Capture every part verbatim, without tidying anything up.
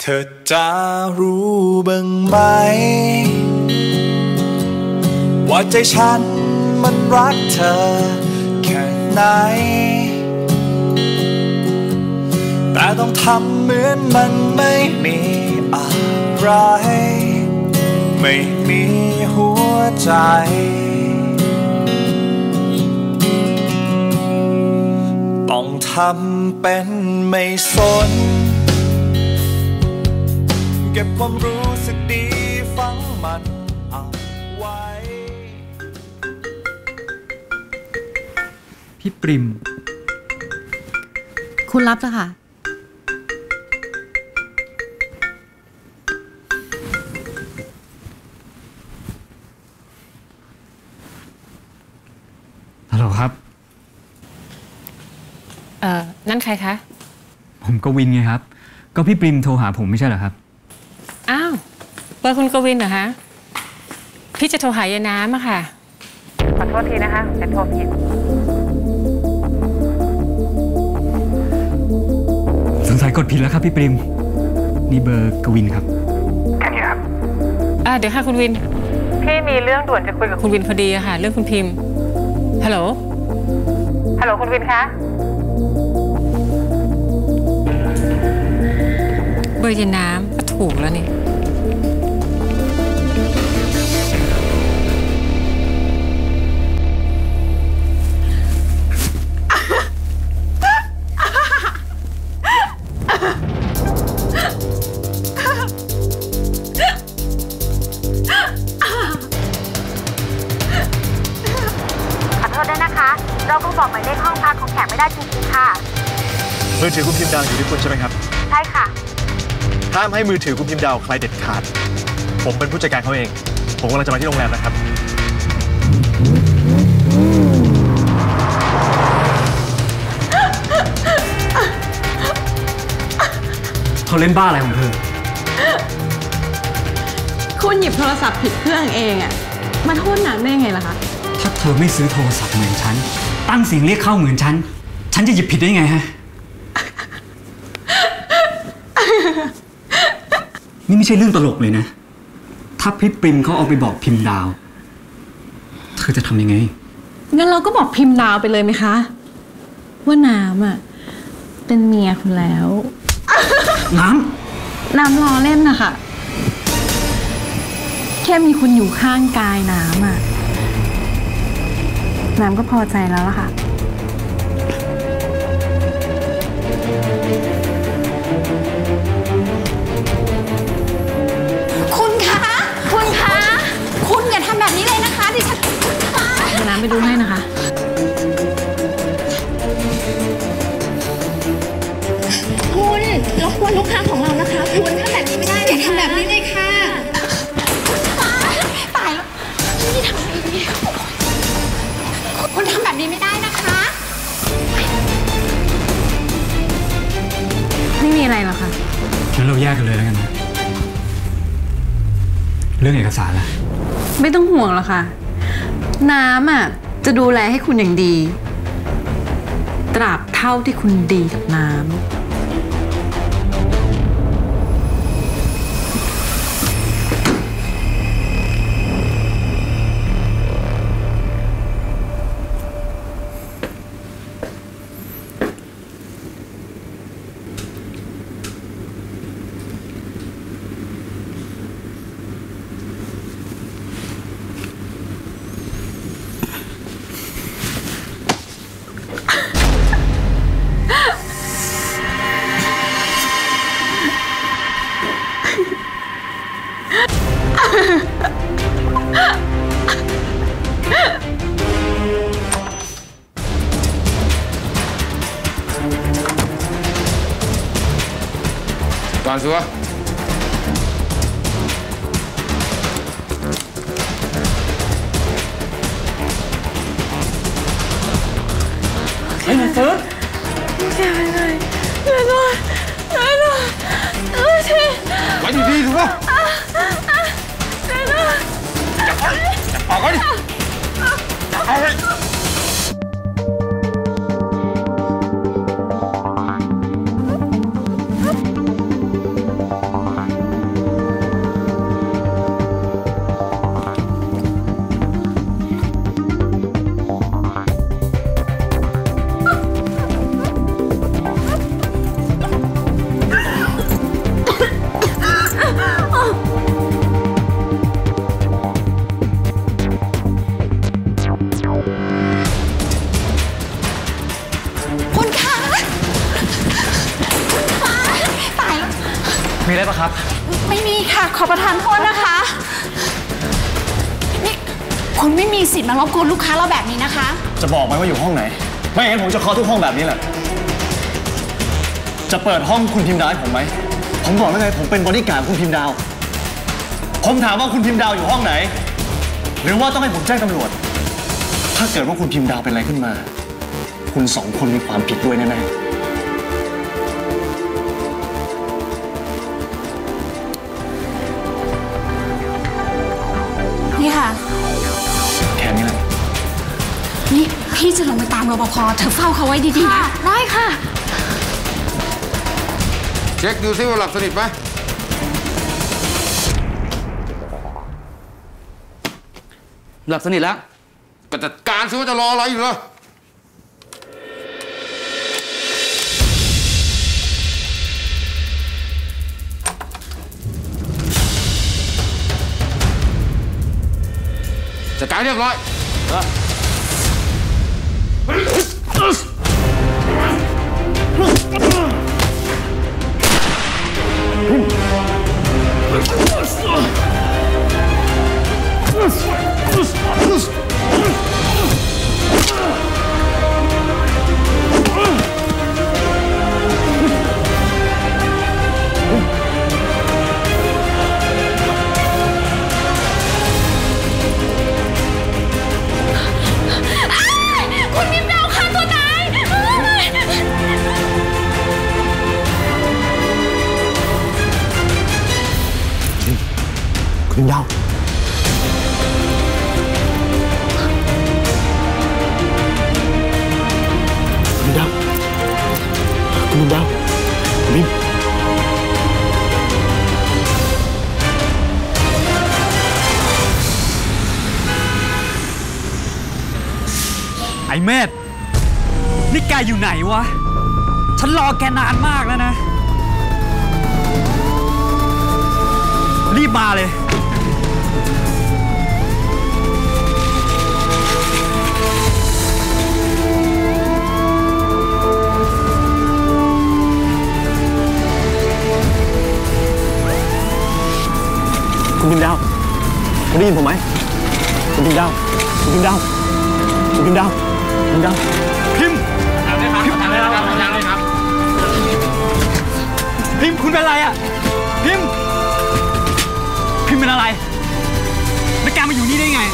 เธอจะรู้บ้างไหมว่าใจฉันมันรักเธอแค่ไหนแต่ต้องทำเหมือนมันไม่มีอะไรไม่มีหัวใจต้องทำเป็นไม่สนเก็บความรู้สึกดีฝังมันเอาไว้พี่ปริมคุณรับแล้วค่ะฮัลโหลครับเอ่อนั่นใครคะผมกวินไงครับก็พี่ปริมโทรหาผมไม่ใช่เหรอครับอ้าวเบอร์คุณกวินเหรอคะพี่จะโทรหายายน้ำอะค่ะขอโทษทีนะคะแต่โทรผิดสงสัยกดผิดแล้วครับพี่ปริมนี่เบอร์กวินครับแค่นี้ครับอ่าเดี๋ยวค่ะคุณวินพี่มีเรื่องด่วนจะคุยกับคุณวินพอดีอะค่ะเรื่องคุณพิมพ์ฮัลโหลฮัลโหลคุณวินคะเบอร์ยายน้ำก็ถูกแล้วนี่เราก็บอกหมายเลขห้องพักของแขกไม่ได้จริงๆค่ะมือถือคุณพิมพ์ดาวอยู่ที่คุณใช่ไหมครับใช่ค่ะห้ามให้มือถือคุณพิมพ์ดาวใครเด็ดขาดผมเป็นผู้จัดการเขาเองผมกำลังจะมาที่โรงแรมนะครับเขาเล่นบ้าอะไรของเธอคุณหยิบโทรศัพท์ผิดเครื่องเองอะมาโทษหนักได้ไงล่ะคะถ้าเธอไม่ซื้อโทรศัพท์เหมือนฉันตั้งเสียงเรียกเข้าเหมือนฉันฉันจะหยิบผิดได้ไงฮะนี่ไม่ใช่เรื่องตลกเลยนะถ้าพี่ปริมเขาเอาไปบอกพิมพ์ดาวเธอจะทำยังไงงั้นเราก็บอกพิมพ์ดาวไปเลยไหมคะว่าน้ำอ่ะเป็นเมียคุณแล้วน้ำน้ำล้อเล่นนะคะแค่มีคุณอยู่ข้างกายน้ำอ่ะน้ำก็พอใจแล้วล่ะค่ะคุณคะคุณคะคุณอย่าทำแบบนี้เลยนะคะดิฉันเดี๋ยวน้ำไปดูให้นะคะคุณรบกวนลูกค้าของเรานะคะคุณทำแบบนี้ไม่ได้อย่าทำแบบนี้เลยค่ะตายแล้วนี่ทำไงดีคุณทำแบบนี้ไม่ได้นะคะไม่มีอะไรหรอกค่ะงั้นเราแยกกันเลยแล้วกันนะเรื่องเอกสารล่ะไม่ต้องห่วงหรอกค่ะน้ำอ่ะจะดูแลให้คุณอย่างดีตราบเท่าที่คุณดีกับน้ำก่อนสิวะไอ้หนูซื้อแกไปเลยเดี๋ยวหน่อยเดี๋ยวหน่อยเออทีไว้ดีๆสิวะเดี๋ยวหน่อยจับไปจับปากไว้ดิจับเอาไว้มีอะไรปะครับไม่มีค่ะขอประทานโทษนะคะนี่คุณไม่มีสิทธิ์มารบกวนลูกค้าเราแบบนี้นะคะจะบอกไหมว่าอยู่ห้องไหนไม่งั้นผมจะเคาะทุกห้องแบบนี้แหละจะเปิดห้องคุณพิมพ์ดาวให้ผมไหมผมบอกแล้วไงผมเป็นบอดี้การ์ดคุณพิมพ์ดาวผมถามว่าคุณพิมพ์ดาวอยู่ห้องไหนหรือว่าต้องให้ผมแจ้งตำรวจถ้าเกิดว่าคุณพิมพ์ดาวเป็นอะไรขึ้นมาคุณสองคนมีความผิดด้วยแน่ๆนี่ค่ะแค่นี้แหละนี่พี่จะลงไปตามรปภเธอเฝ้าเขาไว้ดีๆนะได้ค่ะเช็คดูซิว่าหลับสนิทไหมหลับสนิทแล้วก็จัดการซิว่าจะรออะไรอยู่เหรอจัดการเรียบร้อยคุณดาวคุณดาวคุณดาวบิมไอ้เมธนี่แกอยู่ไหนวะฉันรอแกนานมากแล้วนะรีบมาเลยคุณพิมพ์ดาวคุณได้ยินผมไหมคุณพิมพ์ดาวคุณพิมพ์ดาวคุณพิมพ์ดาวคุณพิมพ์ดาวพิมพ์ทำได้ครับทำได้ครับทำได้ครับพิมพ์คุณเป็นอะไรอ่ะพิมพ์พิมพ์เป็นอะไรแล้วแกมาอยู่นี่ได้ไง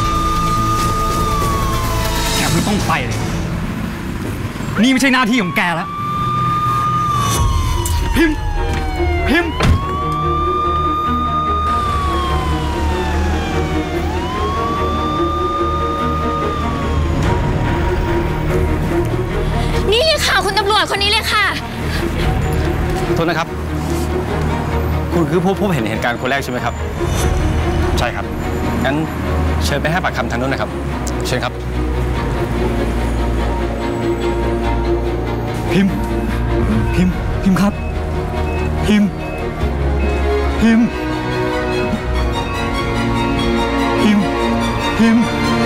แกไม่ต้องไปเลยนี่ไม่ใช่หน้าที่ของแกแล้วพิมพ์พิมพ์นี่เลยค่ะคุณตำรวจคนนี้เลยค่ะโทษนะครับคุณคือผู้พบเห็นเหตุการณ์คนแรกใช่ไหมครับใช่ครับงั้นเชิญไปให้ปากคำทางนู้นนะครับเชิญครับพิมพ์พิมพ์พิมพ์ครับพิมพ์พิมพ์พิมพ์พิมพ์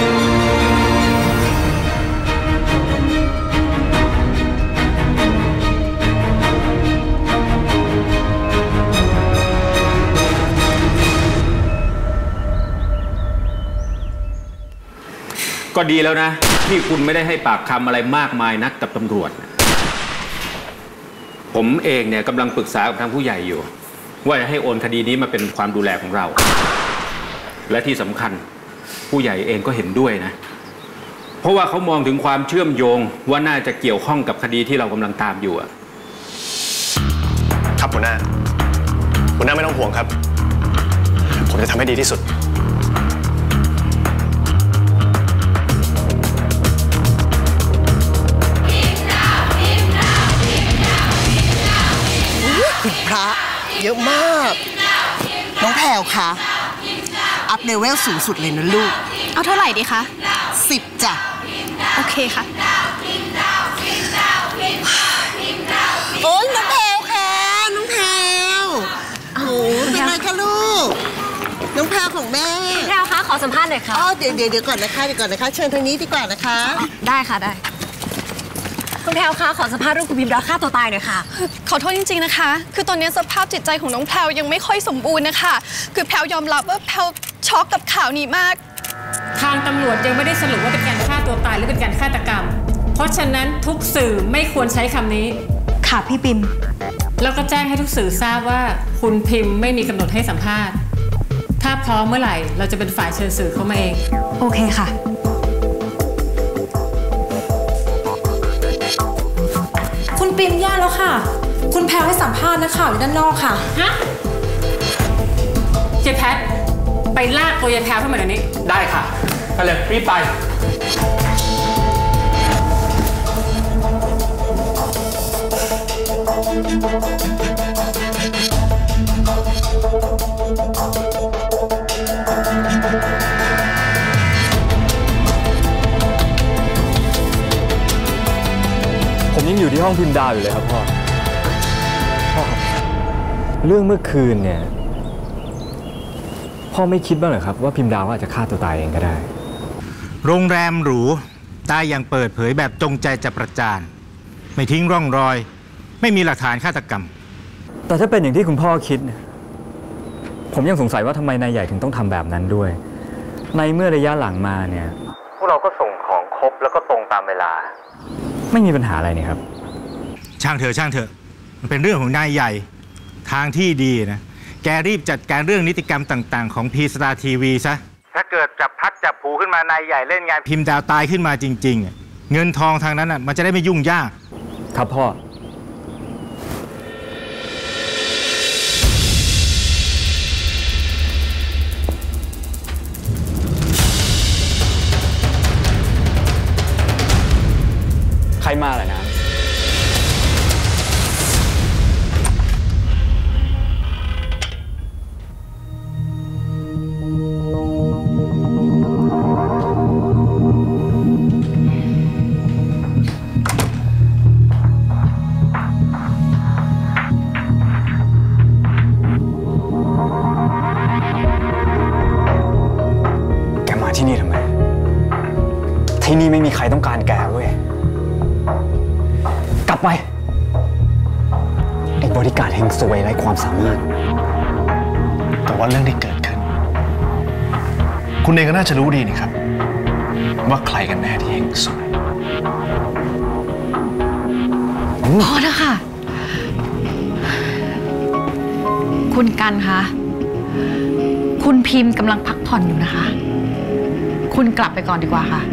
ก็ดีแล้วนะที่คุณไม่ได้ให้ปากคำอะไรมากมายนักกับตำรวจผมเองเนี่ยกำลังปรึกษากับทางผู้ใหญ่อยู่ว่าจะให้โอนคดีนี้มาเป็นความดูแลของเราและที่สำคัญผู้ใหญ่เองก็เห็นด้วยนะเพราะว่าเขามองถึงความเชื่อมโยงว่าน่าจะเกี่ยวข้องกับคดีที่เรากำลังตามอยู่ครับหัวหน้าหัวหน้าไม่ต้องห่วงครับผมจะทำให้ดีที่สุดคุณพระเยอะมากน้องแพรวคะอัพเลเวลสูงสุดเลยนะลูกเอาเท่าไหร่ดีคะสิบจ้ะโอเคค่ะโอ้ยน้องแพรวค่ะน้องแพรวโอ้เป็นไงคะลูกน้องแพรวของแม่แพรวคะขอสัมภาษณ์หน่อยค่ะอ๋อเดี๋ยวเดี๋ยวเดี๋ยวก่อนนะคะเดี๋ยวก่อนนะคะเชิญทางนี้ดีกว่านะคะได้ค่ะได้คุณแพรวคะขอสัมภาษณ์เรื่องคุณพิมพ์ดาวฆ่าตัวตายหน่อยค่ะขอโทษจริงๆนะคะคือตอนนี้สภาพจิตใจของน้องแพรวยังไม่ค่อยสมบูรณ์นะคะคือแพรวยอมรับว่าแพรวช็อกกับข่าวนี้มากทางตำรวจยังไม่ได้สรุปว่าเป็นการฆ่าตัวตายหรือเป็นการฆาตกรรมเพราะฉะนั้นทุกสื่อไม่ควรใช้คำนี้ค่ะพี่ปิมแล้วก็แจ้งให้ทุกสื่อทราบว่าคุณพิมพ์ไม่มีกำหนดให้สัมภาษณ์ถ้าพร้อมเมื่อไหร่เราจะเป็นฝ่ายเชิญสื่อเข้ามาเองโอเคค่ะคุณปิมแย่แล้วค่ะคุณแพรวให้สัมภาษณ์นักข่าวอยู่ด้านนอกค่ะฮะเจ๊แพทไปลากตัวยายแพรวเข้ามาเดี๋ยวนี้ได้ค่ะไปเลยรีบไปผมยังอยู่ที่ห้องพิมพ์ดาวอยู่เลยครับพ่อพ่อครับเรื่องเมื่อคืนเนี่ยพ่อไม่คิดบ้างเหรอครับว่าพิมพ์ดาวอาจจะฆ่าตัวตายเองก็ได้โรงแรมหรูตายอย่างเปิดเผยแบบจงใจจะประจานไม่ทิ้งร่องรอยไม่มีหลักฐานฆาตกรรมแต่ถ้าเป็นอย่างที่คุณพ่อคิดเนี่ยผมยังสงสัยว่าทำไมนายใหญ่ถึงต้องทำแบบนั้นด้วยในเมื่อระยะหลังมาเนี่ยพวกเราก็ส่งของครบแล้วก็ตรงตามเวลาไม่มีปัญหาอะไรนี่ครับช่างเถอะช่างเถอะมันเป็นเรื่องของนายใหญ่ทางที่ดีนะแกรีบจัดการเรื่องนิติกรรมต่างๆของพีสตาร์ทีวีซะถ้าเกิดจับพัดจับผูขึ้นมานายใหญ่เล่นงานพิมพ์ดาวตายขึ้นมาจริงๆเงินทองทางนั้นอ่ะมันจะได้ไม่ยุ่งยากครับพ่อใครมาล่ะนะแกมาที่นี่ทำไมที่นี่ไม่มีใครต้องการแกเว้ยกลับไปไอ้บริการแห่งซวยไร้ความสามารถแต่ว่าเรื่องที่เกิดขึ้นคุณเองก็น่าจะรู้ดีนี่ครับว่าใครกันแน่ที่เฮงซวยพอแล้วค่ะคุณกันคะคุณพิมพ์กำลังพักผ่อนอยู่นะคะคุณกลับไปก่อนดีกว่าค่ะ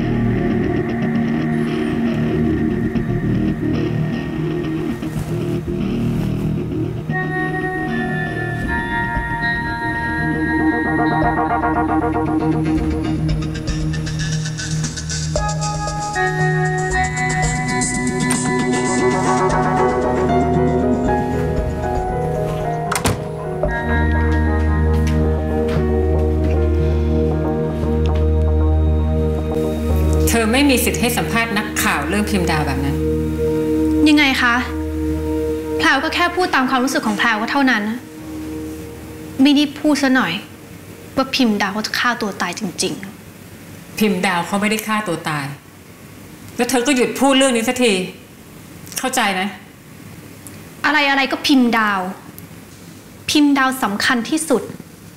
เธอไม่มีสิทธิ์ให้สัมภาษณ์นักข่าวเรื่องพิมพ์ดาวแบบนั้นยังไงคะแพรวก็แค่พูดตามความรู้สึกของแพรวก็เท่านั้นไม่ได้พูดซะหน่อยว่าพิมพ์ดาวเขาจะฆ่าตัวตายจริงๆพิมพ์ดาวเขาไม่ได้ฆ่าตัวตายแล้วเธอก็หยุดพูดเรื่องนี้สักทีเข้าใจนะอะไรอะไรก็พิมพ์ดาวพิมพ์ดาวสำคัญที่สุด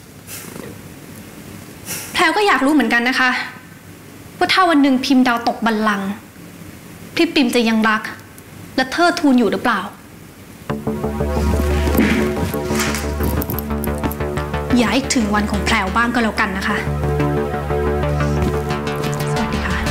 แพรวก็อยากรู้เหมือนกันนะคะว่าถ้าวันหนึ่งพิมพ์ดาวตกบัลลังก์พี่ปิมจะยังรักและเทิดทูนอยู่หรือเปล่าอย่าให้ถึงวันของแพรวบ้างก็แล้วกันนะคะสวัสดีค่ะ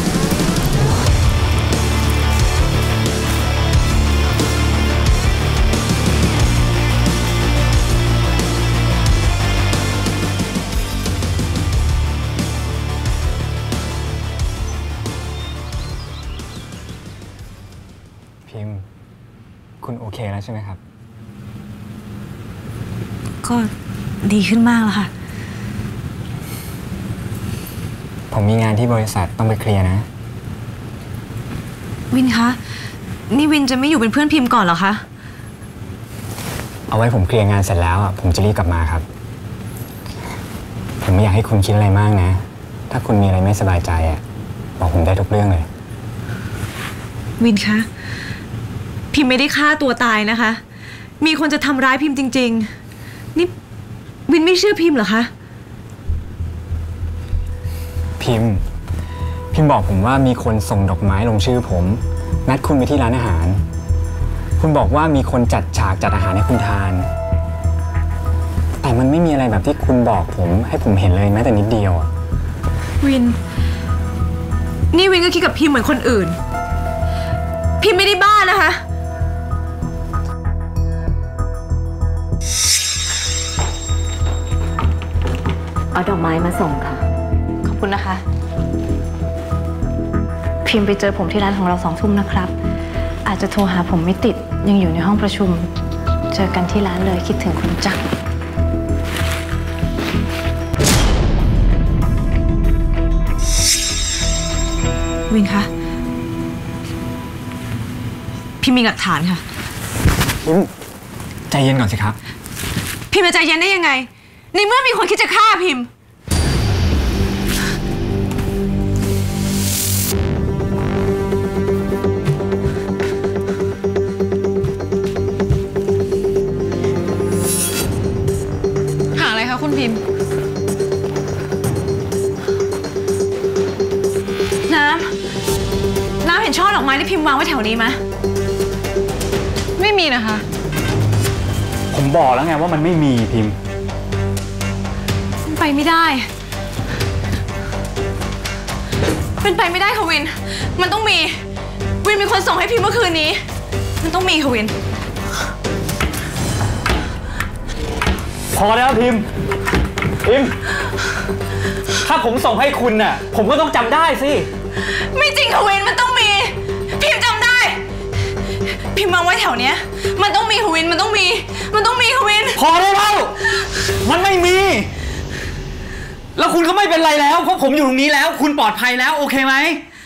พิมพ์คุณโอเคแล้วใช่ไหมครับก็ดีขึ้นมากแล้วค่ะผมมีงานที่บริษัทต้องไปเคลียร์นะวินคะนี่วินจะไม่อยู่เป็นเพื่อนพิมพ์ก่อนเหรอคะเอาไว้ผมเคลียร์งานเสร็จแล้วอ่ะผมจะรีบกลับมาครับผมไม่อยากให้คุณคิดอะไรมากนะถ้าคุณมีอะไรไม่สบายใจอ่ะบอกผมได้ทุกเรื่องเลยวินคะพิมไม่ได้ฆ่าตัวตายนะคะ มีคนจะทำร้ายพิมจริงๆนี่วินไม่เชื่อพิมเหรอคะพิมพิมบอกผมว่ามีคนส่งดอกไม้ลงชื่อผมนัดคุณไปที่ร้านอาหารคุณบอกว่ามีคนจัดฉากจัดอาหารให้คุณทานแต่มันไม่มีอะไรแบบที่คุณบอกผมให้ผมเห็นเลยแม้แต่นิดเดียวอะวินนี่วินก็คิดกับพิมเหมือนคนอื่นพิมไม่ได้บ้านะคะเอาดอกไม้มาส่งค่ะขอบคุณนะคะพิมไปเจอผมที่ร้านของเราสองทุ่มนะครับอาจจะโทรหาผมไม่ติดยังอยู่ในห้องประชุมเจอกันที่ร้านเลยคิดถึงคุณจักวินคะพิมมีหลักฐานค่ะพิมใจเย็นก่อนสิครับพิมจะใจเย็นได้ยังไงในเมื่อมีคนคิดจะฆ่าพิมหาอะไรคะคุณพิมน้ำน้ำเห็นช่อดอกไม้ที่พิมพ์วางไว้แถวนี้ไหมไม่มีนะคะผมบอกแล้วไงว่ามันไม่มีพิมพ์ไปไม่ได้เป็นไปไม่ได้ค่ะวินมันต้องมีวินมีคนส่งให้พิมพ์เมื่อคืนนี้มันต้องมีค่ะวินพอแล้วพิมพ์พิมพ์ถ้าผมส่งให้คุณน่ะผมก็ต้องจำได้สิไม่จริงค่ะวินมันต้องมีพิมพ์จำได้พิมพ์วางไว้แถวเนี้ยมันต้องมีค่ะวินมันต้องมีมันต้องมีค่ะวินพอได้แล้วมันไม่มีแล้วคุณก็ไม่เป็นไรแล้วเพราะผมอยู่ตรงนี้แล้วคุณปลอดภัยแล้วโอเคไหม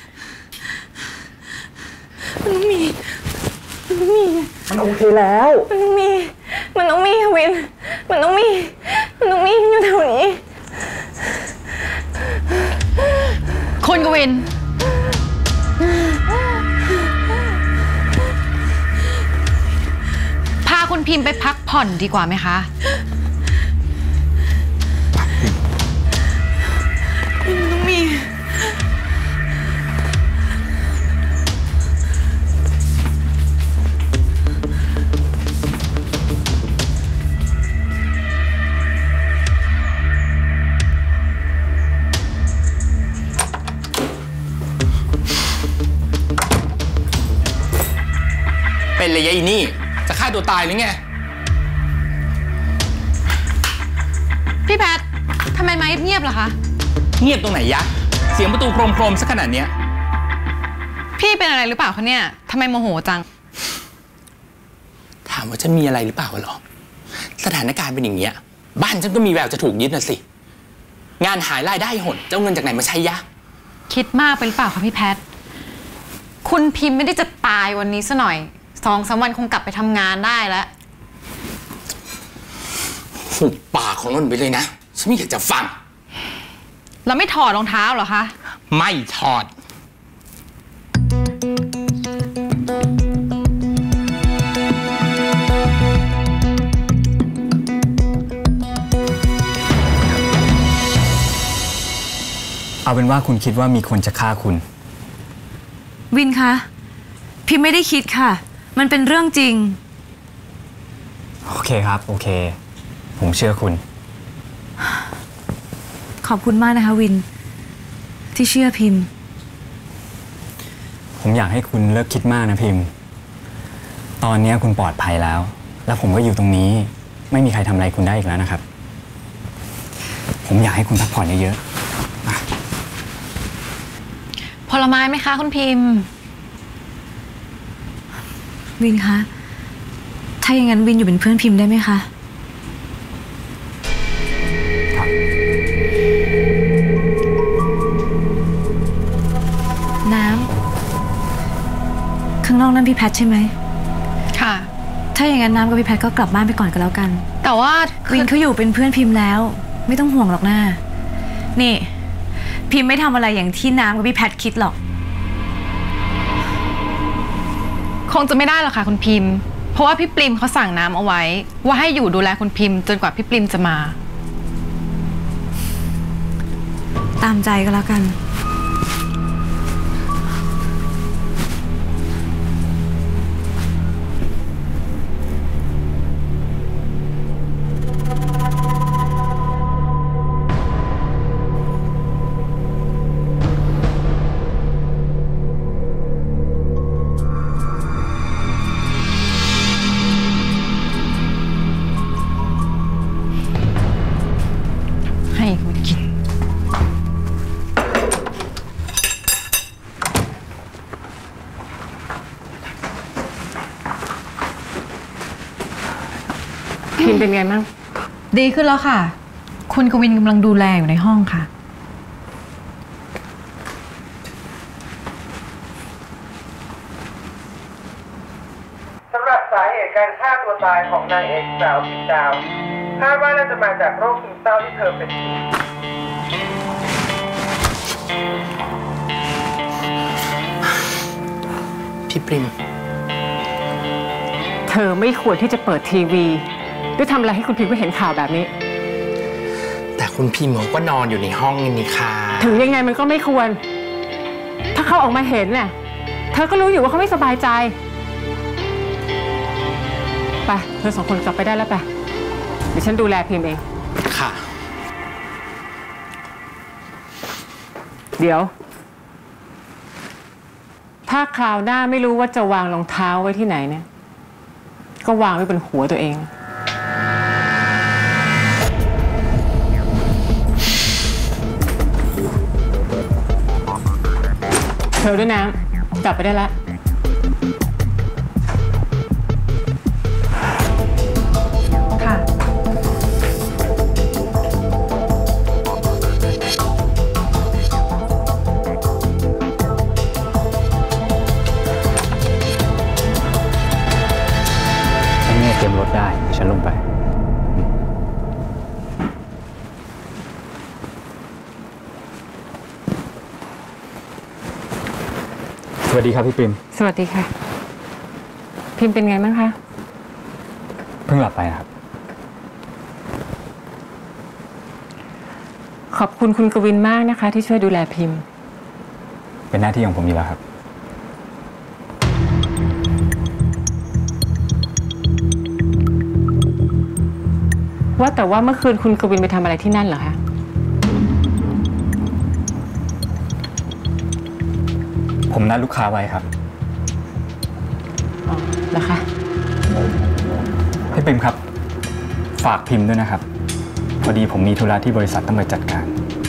มันต้องมีมันต้องมีมันโอเคแล้วมันต้องมีมันต้องมีค่ะวินมันต้องมีมันต้องมีอยู่แถวนี้คุณกวินพาคุณพิมพ์ไปพักผ่อนดีกว่าไหมคะมันต้องมีเป็นเลยยายนี่จะฆ่าตัวตายหรือไงพี่แพททำไมไม้เงียบล่ะคะเงียบตรงไหนยะเสียงประตูโครมๆสักขนาดเนี้ยพี่เป็นอะไรหรือเปล่าคะเนี่ยทำไมโมโหจังถามว่าฉันมีอะไรหรือเปล่าหรอสถานการณ์เป็นอย่างเงี้ยบ้านฉันก็มีแววจะถูกยึดน่ะสิงานหายรายได้หดเจ้าเงินจากไหนมาใช้ยะคิดมากไปหรือเปล่าคะพี่แพทคุณพิมพ์ไม่ได้จะตายวันนี้ซะหน่อยสองสามวันคงกลับไปทำงานได้แล้วหุบปากของนนท์ไปเลยนะฉันไม่อยากจะฟังแล้วไม่ถอดรองเท้าเหรอคะไม่ถอดเอาเป็นว่าคุณคิดว่ามีคนจะฆ่าคุณวินคะพิมไม่ได้คิดค่ะมันเป็นเรื่องจริงโอเคครับโอเคผมเชื่อคุณขอบคุณมากนะคะวินที่เชื่อพิมผมอยากให้คุณเลิกคิดมากนะพิมตอนนี้คุณปลอดภัยแล้วแล้วผมก็อยู่ตรงนี้ไม่มีใครทำอะไรคุณได้อีกแล้วนะครับผมอยากให้คุณพักผ่อนเยอะๆผลไม้ไหมคะคุณพิมวินคะถ้าอย่างนั้นวินอยู่เป็นเพื่อนพิมได้ไหมคะน้ำข้างนอกนั่นพี่แพทใช่ไหมค่ะถ้าอย่างนั้นน้ำกับพี่แพทก็กลับบ้านไปก่อนก็แล้วกันแต่ว่าวินเขาอยู่เป็นเพื่อนพิมแล้วไม่ต้องห่วงหรอกนะนี่พิมไม่ทำอะไรอย่างที่น้ำกับพี่แพทคิดหรอกคงจะไม่ได้หรอกค่ะคุณพิมพ์เพราะว่าพี่ปริมเขาสั่งน้ำเอาไว้ว่าให้อยู่ดูแลคุณพิมพ์จนกว่าพี่ปริมจะมาตามใจก็แล้วกันให้คุณกินพิมเป็นไงบ้างดีขึ้นแล้วค่ะคุณกวินกำลังดูแลอยู่ในห้องค่ะสำหรับสาเหตุการฆ่าตัวตายของนางเอกสาวพิมดาวคาดว่าน่าจะมาจากโรคซึมเศร้าที่เธอเป็นพี่ปริมเธอไม่ควรที่จะเปิดทีวีหรือทำอะไรให้คุณพิมก็เห็นข่าวแบบนี้แต่คุณพิมก็นอนอยู่ในห้องนี่ค่ะถึงยังไงมันก็ไม่ควรถ้าเขาออกมาเห็นน่ะเธอก็รู้อยู่ว่าเขาไม่สบายใจไปเธอสองคนกลับไปได้แล้วไปเดี๋ยวฉันดูแลพิมเองค่ะเดี๋ยวถ้าคราวหน้าไม่รู้ว่าจะวางรองเท้าไว้ที่ไหนเนี่ยก็วางไว้บนหัวตัวเองเธอด้วยนะกลับไปได้แล้วค่ะฉันเนี่ยเตรียมรถได้เดี๋ยวฉันลงไปสวัสดีครับพี่ปริมสวัสดีค่ะพิมเป็นไงบ้างคะเพิ่งหลับไปครับขอบคุณคุณกวินมากนะคะที่ช่วยดูแลพิมเป็นหน้าที่ของผมอยู่แล้วครับว่าแต่ว่าเมื่อคืนคุณกวินไปทำอะไรที่นั่นเหรอคะผมนัดลูกค้าไว้ครับอ๋อแล้วคะพี่ปิมครับฝากพิมพ์ด้วยนะครับพอดีผมมีธุระที่บริษัทต้องไปจัดการ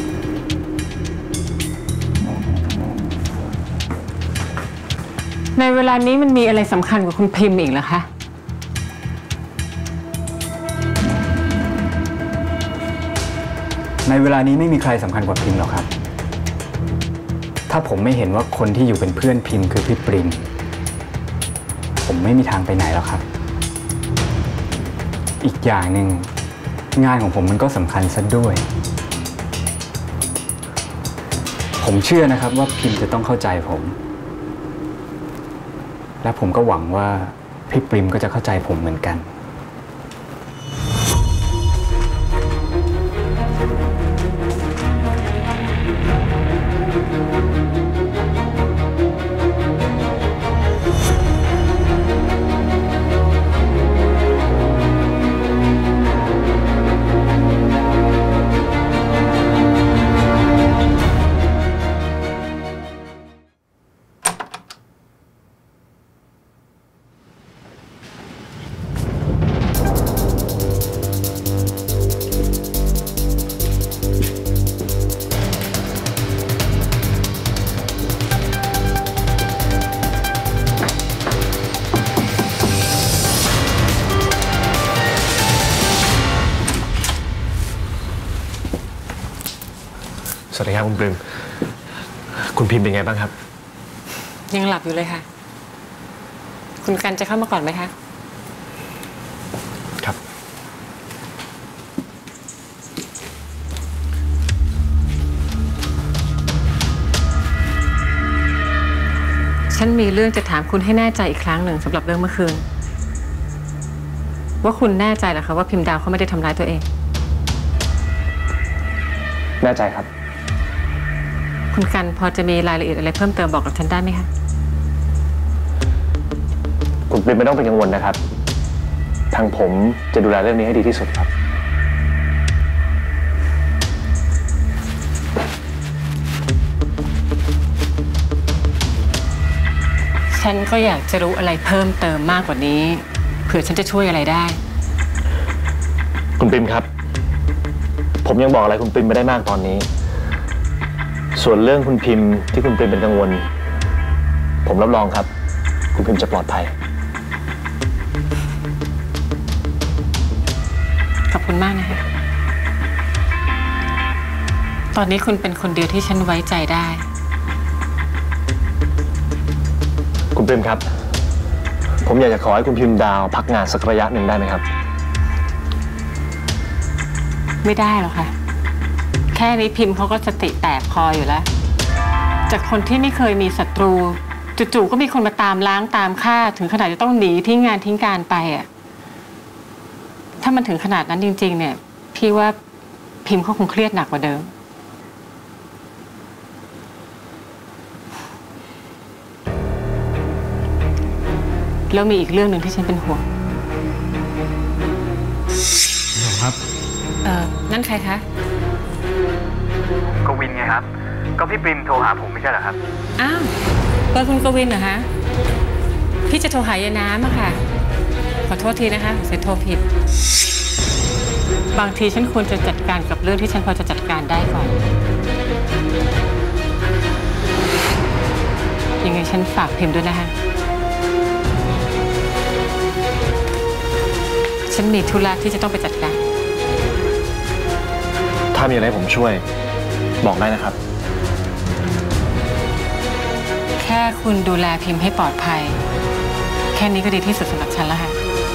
ในเวลานี้มันมีอะไรสำคัญกว่าคุณพิมพ์อีกเหรอคะในเวลานี้ไม่มีใครสำคัญกว่าพิมพ์หรอกครับถ้าผมไม่เห็นว่าคนที่อยู่เป็นเพื่อนพิมพ์คือพี่ปริมผมไม่มีทางไปไหนแล้วครับอีกอย่างหนึ่งงานของผมมันก็สำคัญซะด้วยผมเชื่อนะครับว่าพิมพ์จะต้องเข้าใจผมและผมก็หวังว่าพี่ปริมก็จะเข้าใจผมเหมือนกันสวัสดีครับคุณปริมคุณพิมเป็นไงบ้างครับยังหลับอยู่เลยค่ะคุณกันจะเข้ามาก่อนไหมคะครับฉันมีเรื่องจะถามคุณให้แน่ใจอีกครั้งหนึ่งสำหรับเรื่องเมื่อคืนว่าคุณแน่ใจเหรอคะว่าพิมพ์ดาวเขาไม่ได้ทำร้ายตัวเองแน่ใจครับคุณกันพอจะมีรายละเอียดอะไรเพิ่มเติมบอกกับฉันได้ไหมคะคุณปิ่มไม่ต้องเป็นกังวลนะครับทางผมจะดูแลเรื่องนี้ให้ดีที่สุดครับฉันก็อยากจะรู้อะไรเพิ่มเติมมากกว่านี้เผื่อฉันจะช่วยอะไรได้คุณปิ่มครับผมยังบอกอะไรคุณปิ่มไม่ได้มากตอนนี้ส่วนเรื่องคุณพิมพ์ที่คุณปิ่มเป็นกังวลผมรับรองครับคุณพิมพ์จะปลอดภัยขอบคุณมากนะคะตอนนี้คุณเป็นคนเดียวที่ฉันไว้ใจได้คุณพิมพ์ครับผมอยากจะขอให้คุณพิมพ์ดาวพักงานสักระยะหนึ่งได้ไหมครับไม่ได้หรอกค่ะแค่นี้พิมพ์เขาก็สติแตกพออยู่แล้วจากคนที่ไม่เคยมีศัตรูจู่ๆก็มีคนมาตามล้างตามฆ่าถึงขนาดจะต้องหนีทิ้งงานทิ้งการไปอ่ะถ้ามันถึงขนาดนั้นจริงๆเนี่ยพี่ว่าพิมพ์เขาคงเครียดหนักกว่าเดิมแล้วมีอีกเรื่องหนึ่งที่ฉันเป็นห่วงครับเออนั่นใครคะกวินไงครับก็พี่ปิ่มโทรหาผมไม่ใช่เหรอครับอ้าวเบอร์คุณกวินเหรอคะพี่จะโทรหายายน้ำอะค่ะขอโทษทีนะคะผมเสียโทรผิดบางทีฉันควรจะจัดการกับเรื่องที่ฉันพอจะจัดการได้ก่อนยังไงฉันฝากพิมพ์ด้วยนะคะฉันมีธุระที่จะต้องไปจัดการถ้ามีอะไรผมช่วยบอกได้นะครับแค่คุณดูแลพิมพ์ให้ปลอดภัยแค่นี้ก็ดีที่สุดสำหรับฉันแล้วค่ะ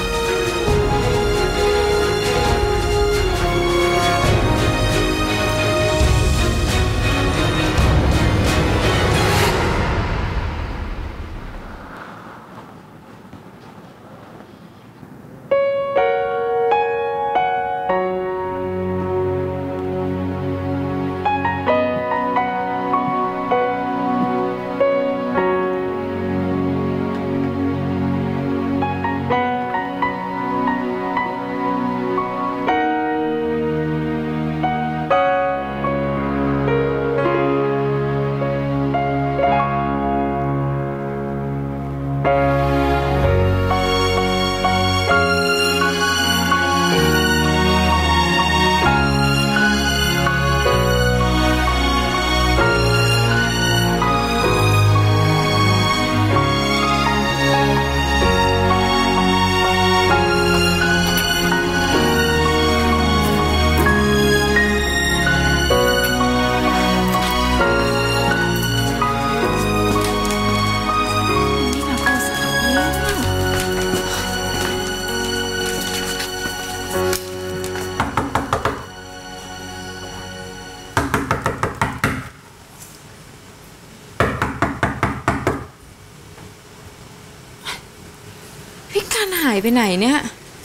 พี่กันหายไปไหนเนี่ย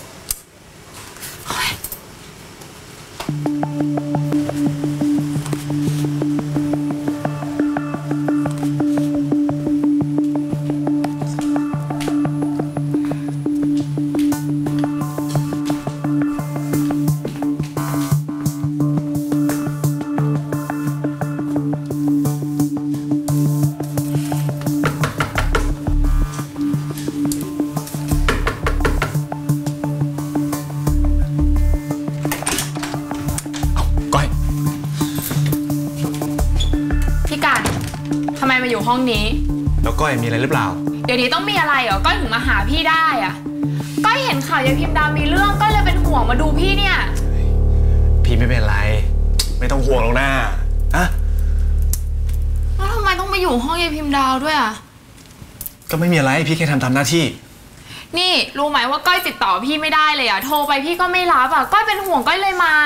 อยู่ห้องนี้แล้วก้อยมีอะไรหรือเปล่าเดี๋ยวนี้ต้องมีอะไรเหรอก้อยถึงมาหาพี่ได้อะก้อยเห็นข่าวยายพิมพ์ดาวมีเรื่องก้อยเลยเป็นห่วงมาดูพี่เนี่ยพี่ไม่เป็นไรไม่ต้องห่วงหรอกนะอะแล้วทำไมต้องมาอยู่ห้องยายพิมพ์ดาวด้วยอะก็ไม่มีอะไรพี่แค่ทำตามหน้าที่นี่รู้ไหมว่าก้อยติดต่อพี่ไม่ได้เลยอะโทรไปพี่ก็ไม่รับอะก้อยเป็นห่วงก้อยเลยมา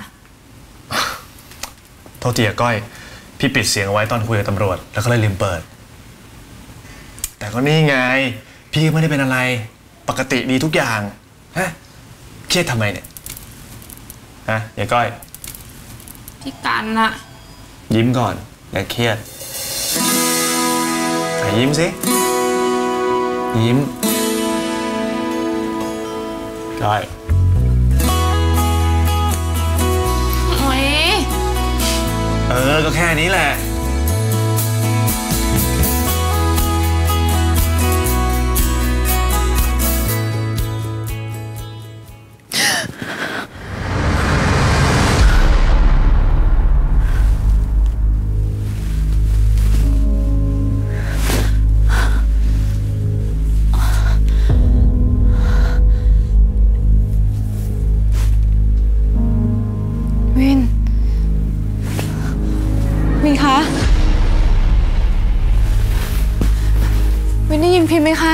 โทษทีอะก้อยพี่ปิดเสียงเอาไว้ตอนคุยกับตำรวจแล้วก็เลยลืมเปิดแต่ก็นี่ไงพี่ไม่ได้เป็นอะไรปกติดีทุกอย่างฮะเครียดทำไมเนี่ยฮะยายก้อยพี่กันอะยิ้มก่อนอย่าเครียดยิ้มสิยิ้มก้อยโอ้ยเออก็แค่นี้แหละวิน วินคะ วินได้ยินพิมพ์ไหมคะ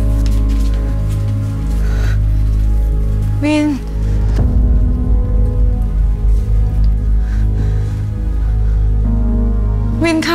วิน วินคะ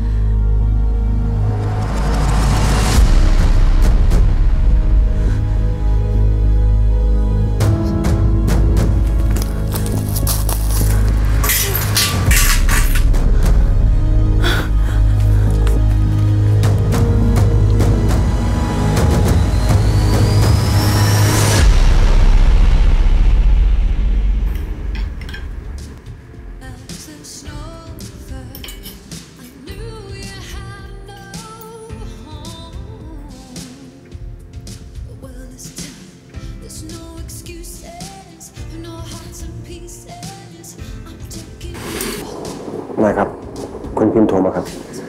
นายครับคุณพิมพ์โทรมาครับ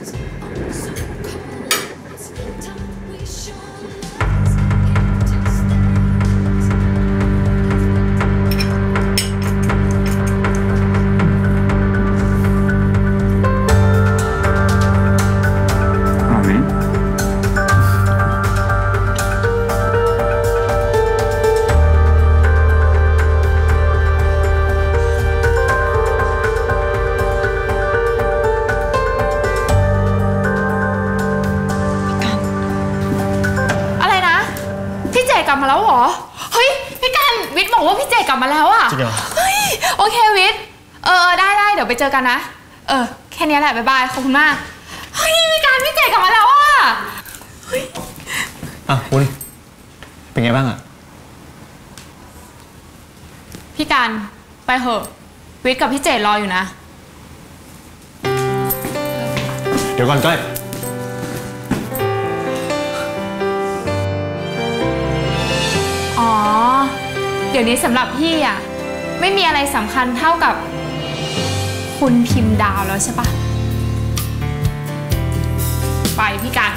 กลับมาแล้วเหรอเฮ้ยพี่กันวิทย์บอกว่าพี่เจกลับมาแล้วอ่ะจริงเหรอเฮ้ยโอเควิทย์เออได้ได้เดี๋ยวไปเจอกันนะเออแค่นี้แหละบ๊ายบายขอบคุณมากเฮ้ยพี่กันพี่เจกลับมาแล้วอ่ะเฮ้ยอ่ะคุณเป็นไงบ้างอ่ะพี่กันไปเหอะวิทย์กับพี่เจรออยู่นะเดี๋ยวก่อนก้อยอ๋อเดี๋ยวนี้สำหรับพี่อ่ะไม่มีอะไรสำคัญเท่ากับคุณพิมพ์ดาวแล้วใช่ปะไปพี่กัน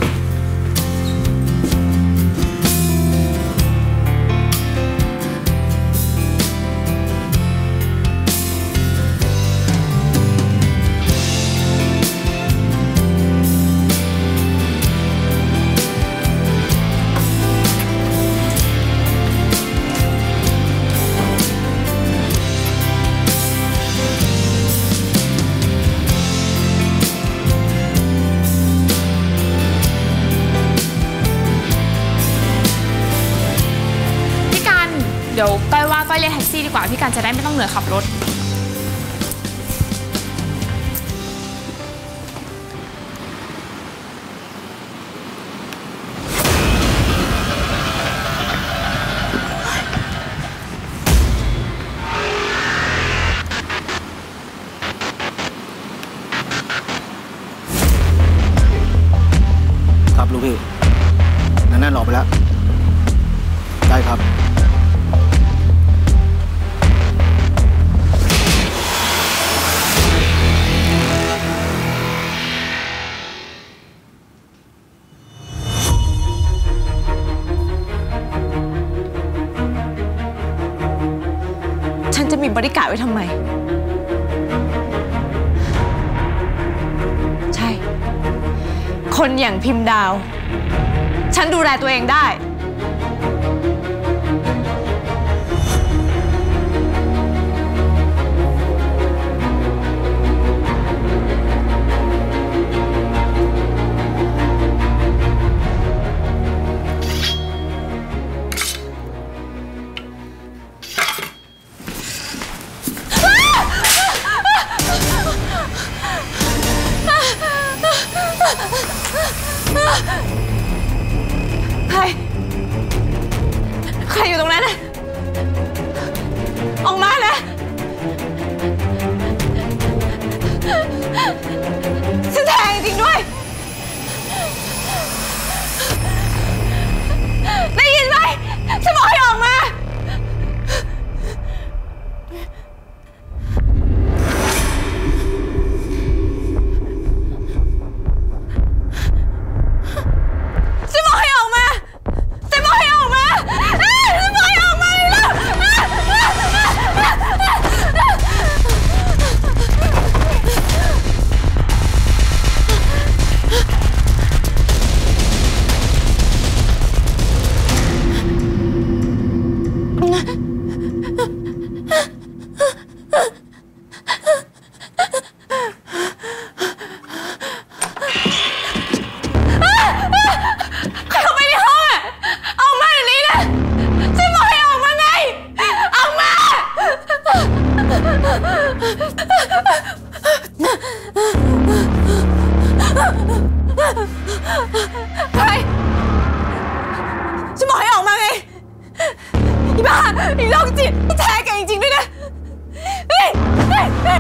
เดี๋ยวก้อยว่าก้อยเรียกแท็กซี่ดีกว่าพี่กันจะได้ไม่ต้องเหนื่อยขับรถครับลูกพี่นั่นนั่นหลอกไปแล้วได้ครับฉันจะมีบริการไว้ทำไมใช่คนอย่างพิมพ์ดาวฉันดูแลตัวเองได้ใครใครอยู่ตรงนั้นนะออกมานะฉันแทงจริงด้วยได้ยินไหมฉันบอกให้ออกมาฉันบอกให้ออกมาฉันบอกให้ออกมาฉันบอกให้ออกมาแล้วใครเข้าไปในห้องอ่ะออกมาเดี๋ยวนี้นะฉันบอกให้ออกมาไงออกมาใครฉันบอกให้ออกมาไงอีบ้าอีโรคจิตแท้กันจริงๆด้วยนะเฮ้ยเฮ้ยเฮ้ย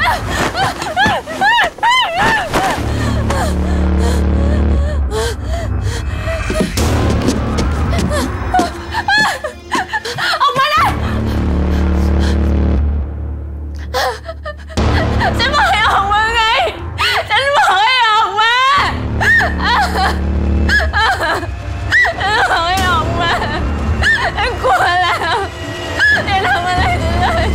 ออกมานะฉันบอกให้ออกมาไงฉันบอกให้ออกมาฉันบอกให้ออกมาฉันกลัวแล้วอย่าทำอะไรฉันเลย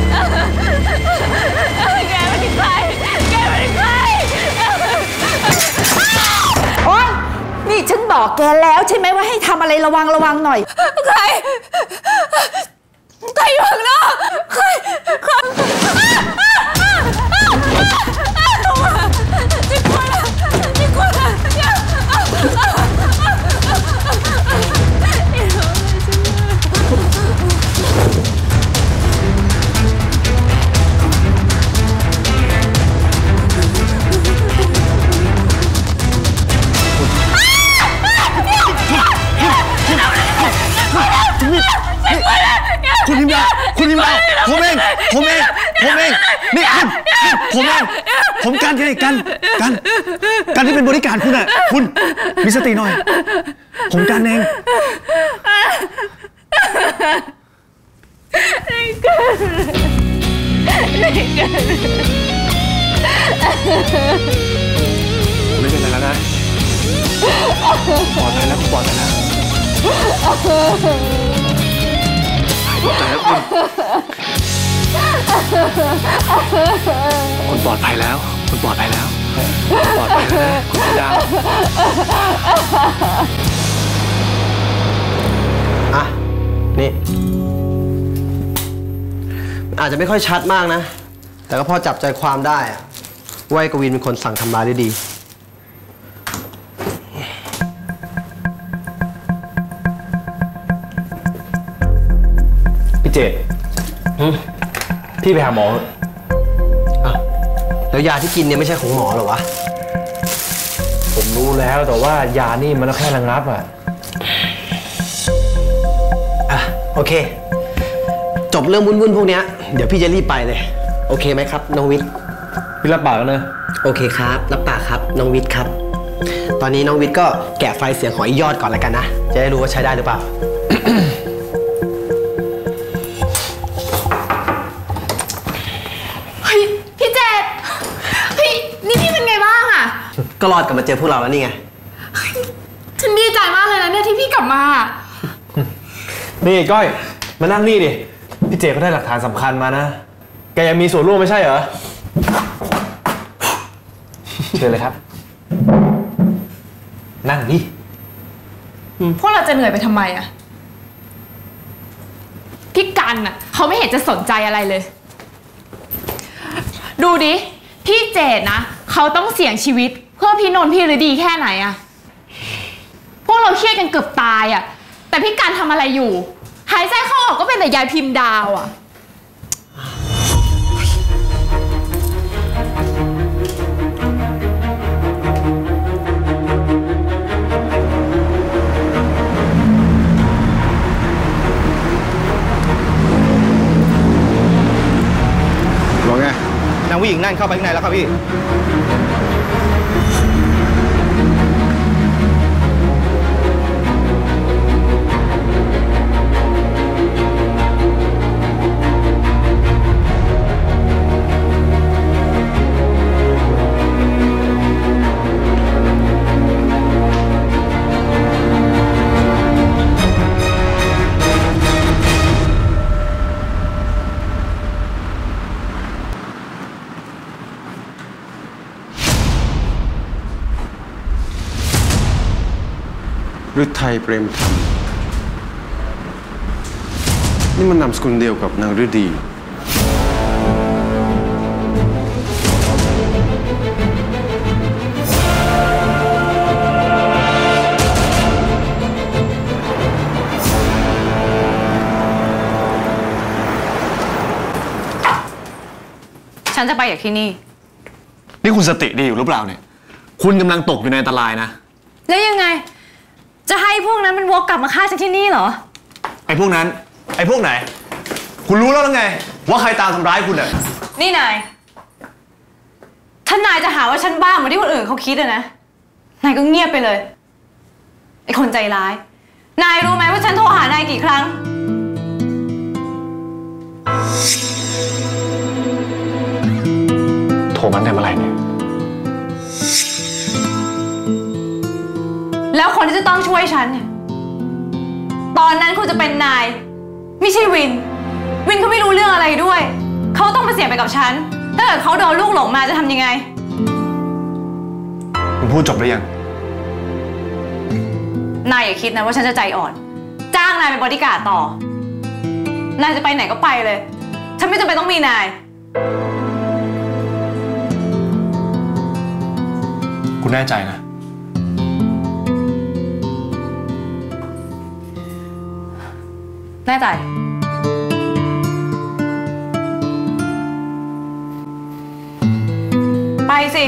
แกเป็นใครแกเป็นใครโอ๊ยนี่ฉันบอกแกแล้วใช่ไหมว่าให้ทำอะไรระวังระวังหน่อยใครใครอยู่ข้างนอกใครใครจิกกวนจิกกวนคุณพิมพ์ดาวคุณพิมพ์ดาวผมเองผมเองผมเองนี่คุณผมเองผมกันกันกันกันกันที่เป็นบริการคุณอ่ะคุณมีสติหน่อยผมกันเองไม่เป็นไรแล้วนะปลอดภัยแล้วคุณปลอดภัยแล้วคุณปลอดภัยแล้วคุณปลอดภัยแล้วปลอดภัยแล้วคุณดาวอ่ะนี่อาจจะไม่ค่อยชัดมากนะแต่ก็พอจับใจความได้ว่าไอ้กวินเป็นคนสั่งทำร้ายได้ดีเจดพี่ไปหาหมออ้าวแล้วยาที่กินเนี่ยไม่ใช่ของหมอหรอวะผมรู้แล้วแต่ว่ายานี่มันแค่ระงับอ่ะอ่ะโอเคจบเรื่องวุ่นๆพวกเนี้ยเดี๋ยวพี่จะรีบไปเลยโอเคไหมครับน้องวิทย์พี่รับปากแล้วนะโอเคครับรับปากครับน้องวิทย์ครับตอนนี้น้องวิทย์ก็แกะไฟล์เสียงของไอ้ยอดก่อนแล้วกันนะจะได้รู้ว่าใช้ได้หรือเปล่า ก็รอดกลับมาเจอพวกเราแล้วนี่ไงฉันดีใจมากเลยนะเนี่ยที่พี่กลับมานี่ก้อยมานั่งนี่ดิพี่เจก็ได้หลักฐานสำคัญมานะแกยังมีส่วนร่วมไม่ใช่เหรอเชิญเลยครับนั่งดิพวกเราจะเหนื่อยไปทำไมอะพี่กันอะเขาไม่เห็นจะสนใจอะไรเลยดูดิพี่เจดนะเขาต้องเสี่ยงชีวิตเพื่อพี่นนท์พี่ฤดีแค่ไหนอะพวกเราเครียดกันเกือบตายอะแต่พี่กันทำอะไรอยู่หายใจเข้าออกก็เป็นแต่ยายพิมพ์ดาวอะผู้หญิงนั่นเข้าไปข้างในแล้วครับพี่ฤทัยเปรมธรรมนี่มันนามสกุลเดียวกับนางฤดีฉันจะไปจากที่นี่นี่คุณสติดีอยู่หรือเปล่าเนี่ยคุณกำลังตกอยู่ในอันตรายนะแล้วยังไงจะให้พวกนั้นมันวกกลับมาฆ่าฉันที่นี่เหรอไอ้พวกนั้นไอ้พวกไหนคุณรู้แล้วไงว่าใครตามทำร้ายคุณอ่ะนี่นายถ้านายจะหาว่าฉันบ้าเหมือนที่คนอื่นเขาคิดอะนะนายก็เงียบไปเลยไอ้คนใจร้ายนายรู้ไหมว่าฉันโทรหานายกี่ครั้งโทรมาตั้งแต่เมื่อไหร่เนี่ยแล้วคนที่จะต้องช่วยฉันเนี่ยตอนนั้นคุณจะเป็นนายไม่ใช่วินวินเขาไม่รู้เรื่องอะไรด้วยเขาต้องมาเสี่ยงไปกับฉันถ้าเกิดเขาโดนลูกหลงมาจะทำยังไงคุณพูดจบหรือยังนายอย่าคิดนะว่าฉันจะใจอ่อนจ้างนายเป็นบอดี้การ์ดต่อนายจะไปไหนก็ไปเลยฉันไม่จำเป็นต้องมีนายคุณแน่ใจนะแน่ใจไปสิ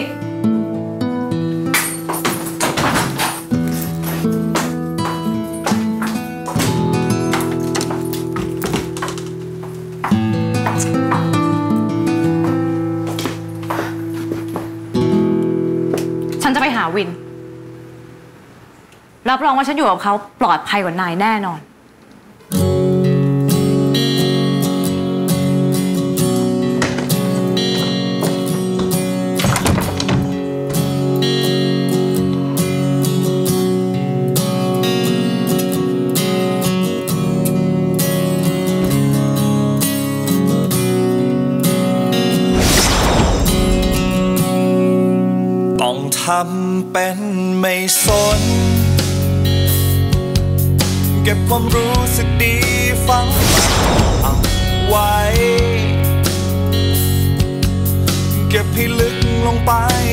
ฉันจะไปหาวินรับรองว่าฉันอยู่กับเขาปลอดภัยกว่านายแน่นอนทำเป็นไม่สนเก็บความรู้สึกดีฝังเอาไว้เก็บให้ลึกลงไป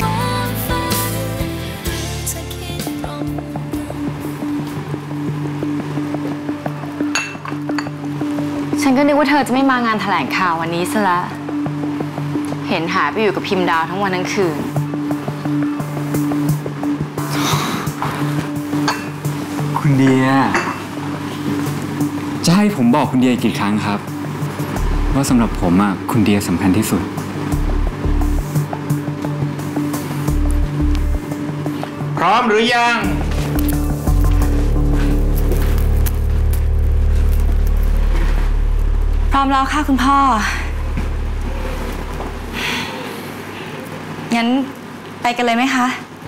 ฉันก็นึกว่าเธอจะไม่มางานแถลงข่าววันนี้ซะละเห็นหายไปอยู่กับพิมพ์ดาวทั้งวันทั้งคืนคุณเดียจะให้ผมบอกคุณเดียกี่ครั้งครับว่าสำหรับผมอ่ะคุณเดียสำคัญที่สุดพร้อมหรือยังพร้อมแล้วค่ะคุณพ่องั้นไปกันเลยไหมคะ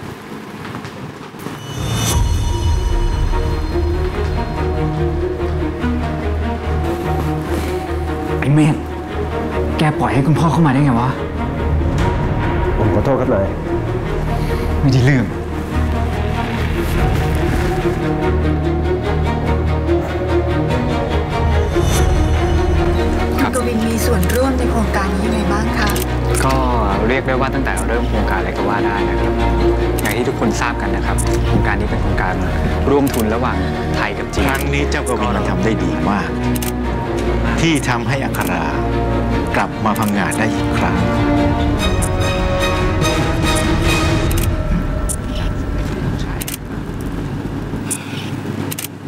ไอ้เมธแกปล่อยให้คุณพ่อเข้ามาได้ไงวะผมขอโทษครับนายไม่ได้เรื่องคุณกวินมีส่วนร่วมในโครงการนี้ยังไงบ้างคะก็เรียกได้ว่าตั้งแต่เริ่มโครงการอะไรก็ว่าได้นะครับอย่างที่ทุกคนทราบกันนะครับโครงการนี้เป็นโครงการร่วมทุนระหว่างไทยกับจีนครั้งนี้เจ้ากวินทำได้ดีมากที่ทำให้อัครากลับมาพังงาดได้อีกครั้ง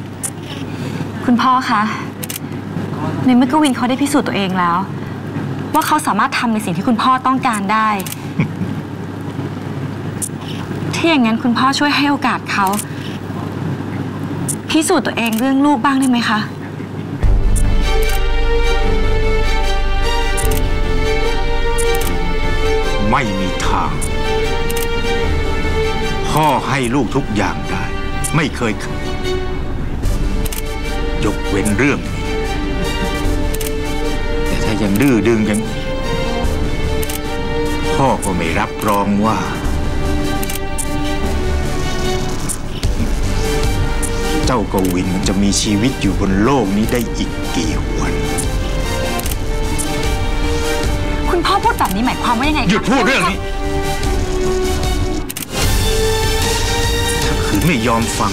คุณพ่อคะในเมื่อกวินเขาได้พิสูจน์ตัวเองแล้วว่าเขาสามารถทำในสิ่งที่คุณพ่อต้องการได้ ถ้าอย่างนั้นคุณพ่อช่วยให้โอกาสเขาพิสูจน์ตัวเองเรื่องลูกบ้างได้ไหมคะไม่มีทางพ่อให้ลูกทุกอย่างได้ไม่เคยขัดยกเว้นเรื่องนี้แต่ถ้ายังดื้อดึงยังพ่อก็ไม่รับรองว่าเจ้ากวินมันจะมีชีวิตอยู่บนโลกนี้ได้อีกกี่วันคุณพ่อพูดแบบนี้หมายความว่ายังไงหยุดพูดเรื่องนี้ถ้าคืนไม่ยอมฟัง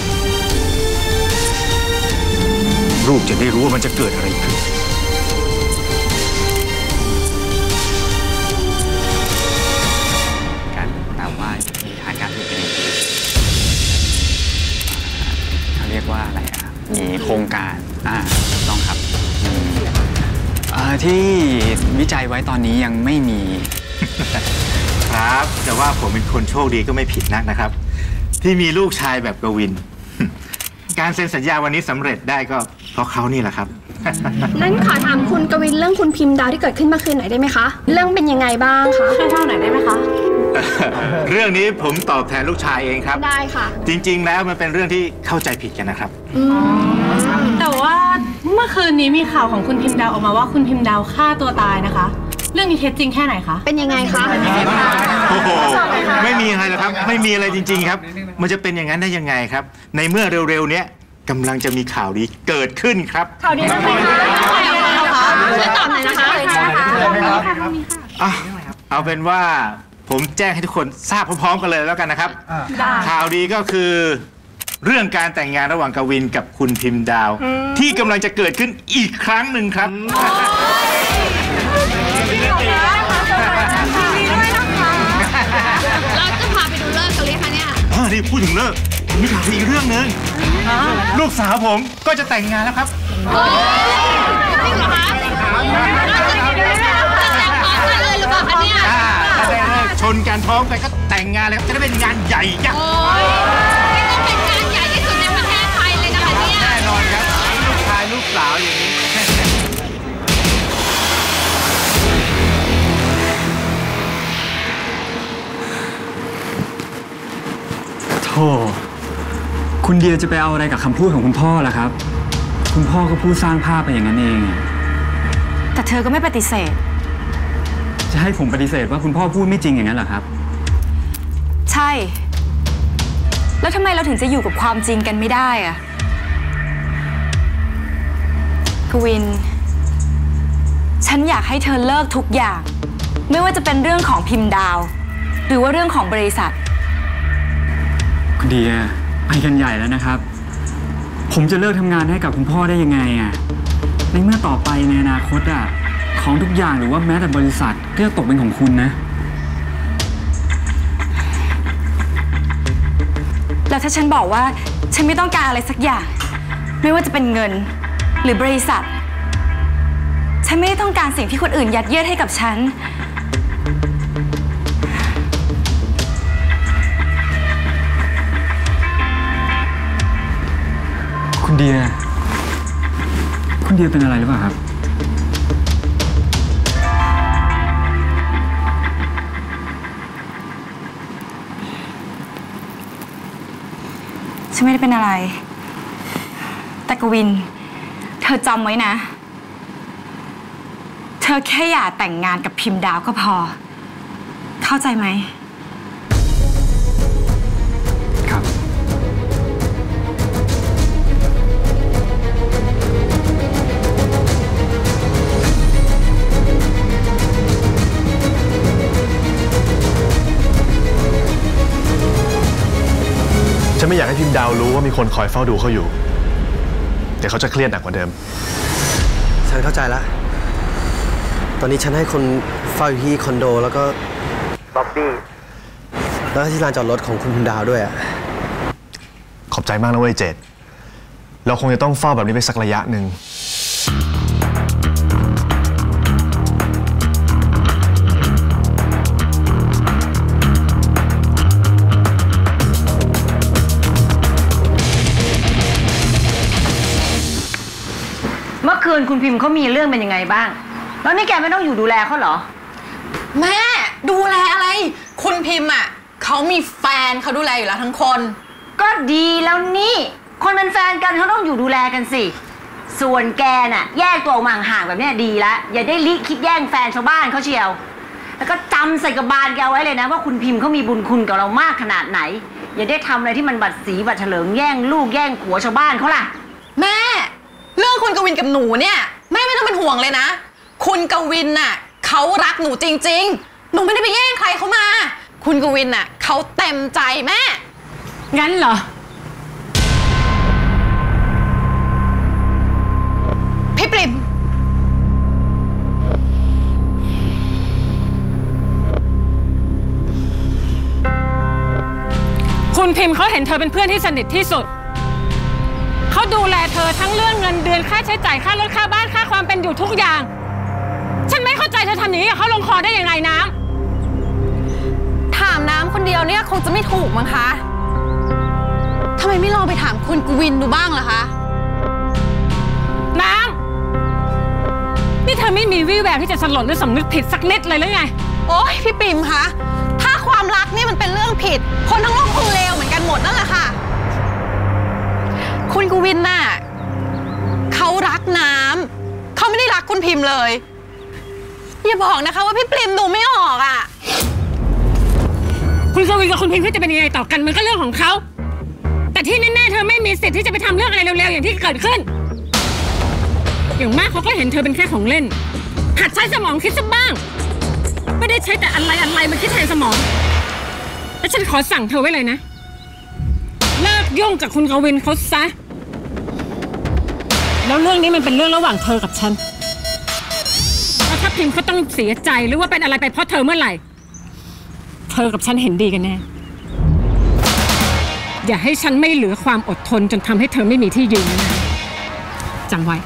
ลูกจะได้รู้ว่ามันจะเกิดอะไรขึ้นการแต่ว่ามีทางการผลิตเป็นอย่างดีเขาเรียกว่าอะไรอ่ะมีโครงการอ่าถูกต้องครับที่วิจัยไว้ตอนนี้ยังไม่มีครับแต่ว่าผมเป็นคนโชคดีก็ไม่ผิดนักนะครับที่มีลูกชายแบบกวิน การเซ็นสัญญาวันนี้สำเร็จได้ก็เพราะเขานี่แหละครับนั่นขอถามคุณกวินเรื่องคุณพิมพ์ดาวที่เกิดขึ้นเมื่อคืนหน่อยได้ไหมคะเรื่องเป็นยังไงบ้างคะช่วยเล่าหน่อยได้ไหมคะเรื่องนี้ผมตอบแทนลูกชายเองครับได้ค่ะจริงๆแล้วมันเป็นเรื่องที่เข้าใจผิดกันนะครับแต่ว่าเมื่อคืนนี้มีข่าวของคุณพิมพ์ดาวออกมาว่าคุณพิมพ์ดาวฆ่าตัวตายนะคะเรื่องนี้เท็จจริงแค่ไหนคะเป็นยังไงคะโอ้โหไม่มีอะไรหรอกครับไม่มีอะไรจริงๆครับมันจะเป็นอย่างนั้นได้ยังไงครับในเมื่อเร็วๆนี้กำลังจะมีข่าวดีเกิดขึ้นครับข่าวดีอะไรคะช่วยตอบหน่อยนะคะเอาเป็นว่าผมแจ้งให้ทุกคนทราบพร้อมๆกันเลยแล้วกันนะครับข่าวดีก็คือเรื่องการแต่งงานระหว่างกวินกับคุณพิมพ์ดาวที่กำลังจะเกิดขึ้นอีกครั้งหนึ่งครับเราจะพาไปดูเลิกกันเลยคะเนี่ยอ๋อนี่พูดถึงเลิกมีข่าวอีกเรื่องหนึ่งลูกสาวผมก็จะแต่งงานแล้วครับจริงเหรอคะเลยหรือเปล่าคะเนี่ยชนกันพร้อมกันก็แต่งงานเลยครับจะได้เป็นงานใหญ่ยักษ์ต้องเป็นงานใหญ่ที่สุดในประเทศไทยเลยนะคะเนี่ยแน่นอนครับลูกชายลูกสาวอย่างนี้โธ่คุณเดียจะไปเอาอะไรกับคำพูดของคุณพ่อล่ะครับคุณพ่อก็พูดสร้างภาพไปอย่างนั้นเองแต่เธอก็ไม่ปฏิเสธจะให้ผมปฏิเสธว่าคุณพ่อพูดไม่จริงอย่างนั้นเหรอครับใช่แล้วทำไมเราถึงจะอยู่กับความจริงกันไม่ได้อะกวินฉันอยากให้เธอเลิกทุกอย่างไม่ว่าจะเป็นเรื่องของพิมพ์ดาวหรือว่าเรื่องของบริษัทคุณเดียไปกันใหญ่แล้วนะครับผมจะเลิกทำงานให้กับคุณพ่อได้ยังไงอ่ะในเมื่อต่อไปในอนาคตอ่ะของทุกอย่างหรือว่าแม้แต่บริษัทก็จะตกเป็นของคุณนะแล้วถ้าฉันบอกว่าฉันไม่ต้องการอะไรสักอย่างไม่ว่าจะเป็นเงินหรือบริษัทฉันไม่ได้ต้องการสิ่งที่คนอื่นยัดเยียดให้กับฉันคุณเดียคุณเดียเป็นอะไรหรือเปล่าครับฉันไม่ได้เป็นอะไรแต่กวินเธอจำไว้นะเธอแค่อยากแต่งงานกับพิมพ์ดาวก็พอเข้าใจไหมครับฉันไม่อยากให้พิมพ์ดาวรู้ว่ามีคนคอยเฝ้าดูเขาอยู่เดี๋ยวเขาจะเครียดหนักกว่าเดิมฉันเข้าใจแล้วตอนนี้ฉันให้คนเฝ้าอยู่ที่คอนโดแล้วก็บ๊อบบี้แล้วก็ที่ลานจอดรถของคุณพิมพ์ดาวด้วยอ่ะขอบใจมากนะเว้ยเจดเราคงจะต้องเฝ้าแบบนี้ไปสักระยะหนึ่งคุณพิมพ์เขามีเรื่องเป็นยังไงบ้างแล้วนี่แกไม่ต้องอยู่ดูแลเขาเหรอแม่ดูแลอะไรคุณพิมพ์อ่ะเขามีแฟนเขาดูแลอยู่แล้วทั้งคนก็ดีแล้วนี่คนเป็นแฟนกันเขาต้องอยู่ดูแลกันสิส่วนแกน่ะแยกตัวออกมาห่างแบบนี้ดีแล้วอย่าได้ลิคิดแย่งแฟนชาวบ้านเขาเชียวแล้วก็จำใส่กระบาลแกไว้เลยนะว่าคุณพิมพ์เขามีบุญคุณกับเรามากขนาดไหนอย่าได้ทำอะไรที่มันบัดสีบัดเฉลิงแย่งลูกแย่งผัวชาวบ้านเขาล่ะแม่เรื่องคุณกวินกับหนูเนี่ยแม่ไม่ต้องเป็นห่วงเลยนะคุณกวินน่ะเขารักหนูจริงๆหนูไม่ได้ไปแย่งใครเขามาคุณกวินน่ะเขาเต็มใจแม่งั้นเหรอพี่ปริมคุณพิมพ์เขาเห็นเธอเป็นเพื่อนที่สนิทที่สุดเขาดูแลเธอทั้งเรื่องเงินเดือนค่าใช้จ่ายค่ารถค่าบ้านค่าความเป็นอยู่ทุกอย่างฉันไม่เข้าใจเธอทำอย่างนี้กับเขาลงคอได้ยังไงน้ำถามน้ำคนเดียวเนี่ยคงจะไม่ถูกมั้งคะทำไมไม่ลองไปถามคุณกวินดูบ้างล่ะคะน้ำนี่เธอไม่มีวี่แววที่จะสลดหรือสำนึกผิดสักนิดเลยหรือไงโอ๊ยพี่ปิ่มคะถ้าความรักนี่มันเป็นเรื่องผิดคนทั้งโลกคงเลวเหมือนกันหมดนั่นแหละค่ะคุณกวินน่ะเขารักน้ำเขาไม่ได้รักคุณพิมพ์เลยอย่าบอกนะคะว่าพี่ปริมดูไม่ออกอ่ะคุณกวินกับคุณพิมพ์เขาจะเป็นยังไงต่อกันมันก็เรื่องของเขาแต่ที่แน่ๆเธอไม่มีสิทธิ์ที่จะไปทำเรื่องอะไรเร็วๆอย่างที่เกิดขึ้นอย่างมากเขาก็เห็นเธอเป็นแค่ของเล่นหัดใช้สมองคิดซะบ้างไม่ได้ใช้แต่อะไรอะไรมันคิดแทนสมองและฉันขอสั่งเธอไว้เลยนะเลิกยุ่งกับคุณกวินเขาซะแล้วเรื่องนี้มันเป็นเรื่องระหว่างเธอกับฉันแล้วถ้าพิมพ์เขาต้องเสียใจหรือว่าเป็นอะไรไปเพราะเธอเมื่อไหร่เธอกับฉันเห็นดีกันแน่อย่าให้ฉันไม่เหลือความอดทนจนทำให้เธอไม่มีที่ยืนนะจำไว้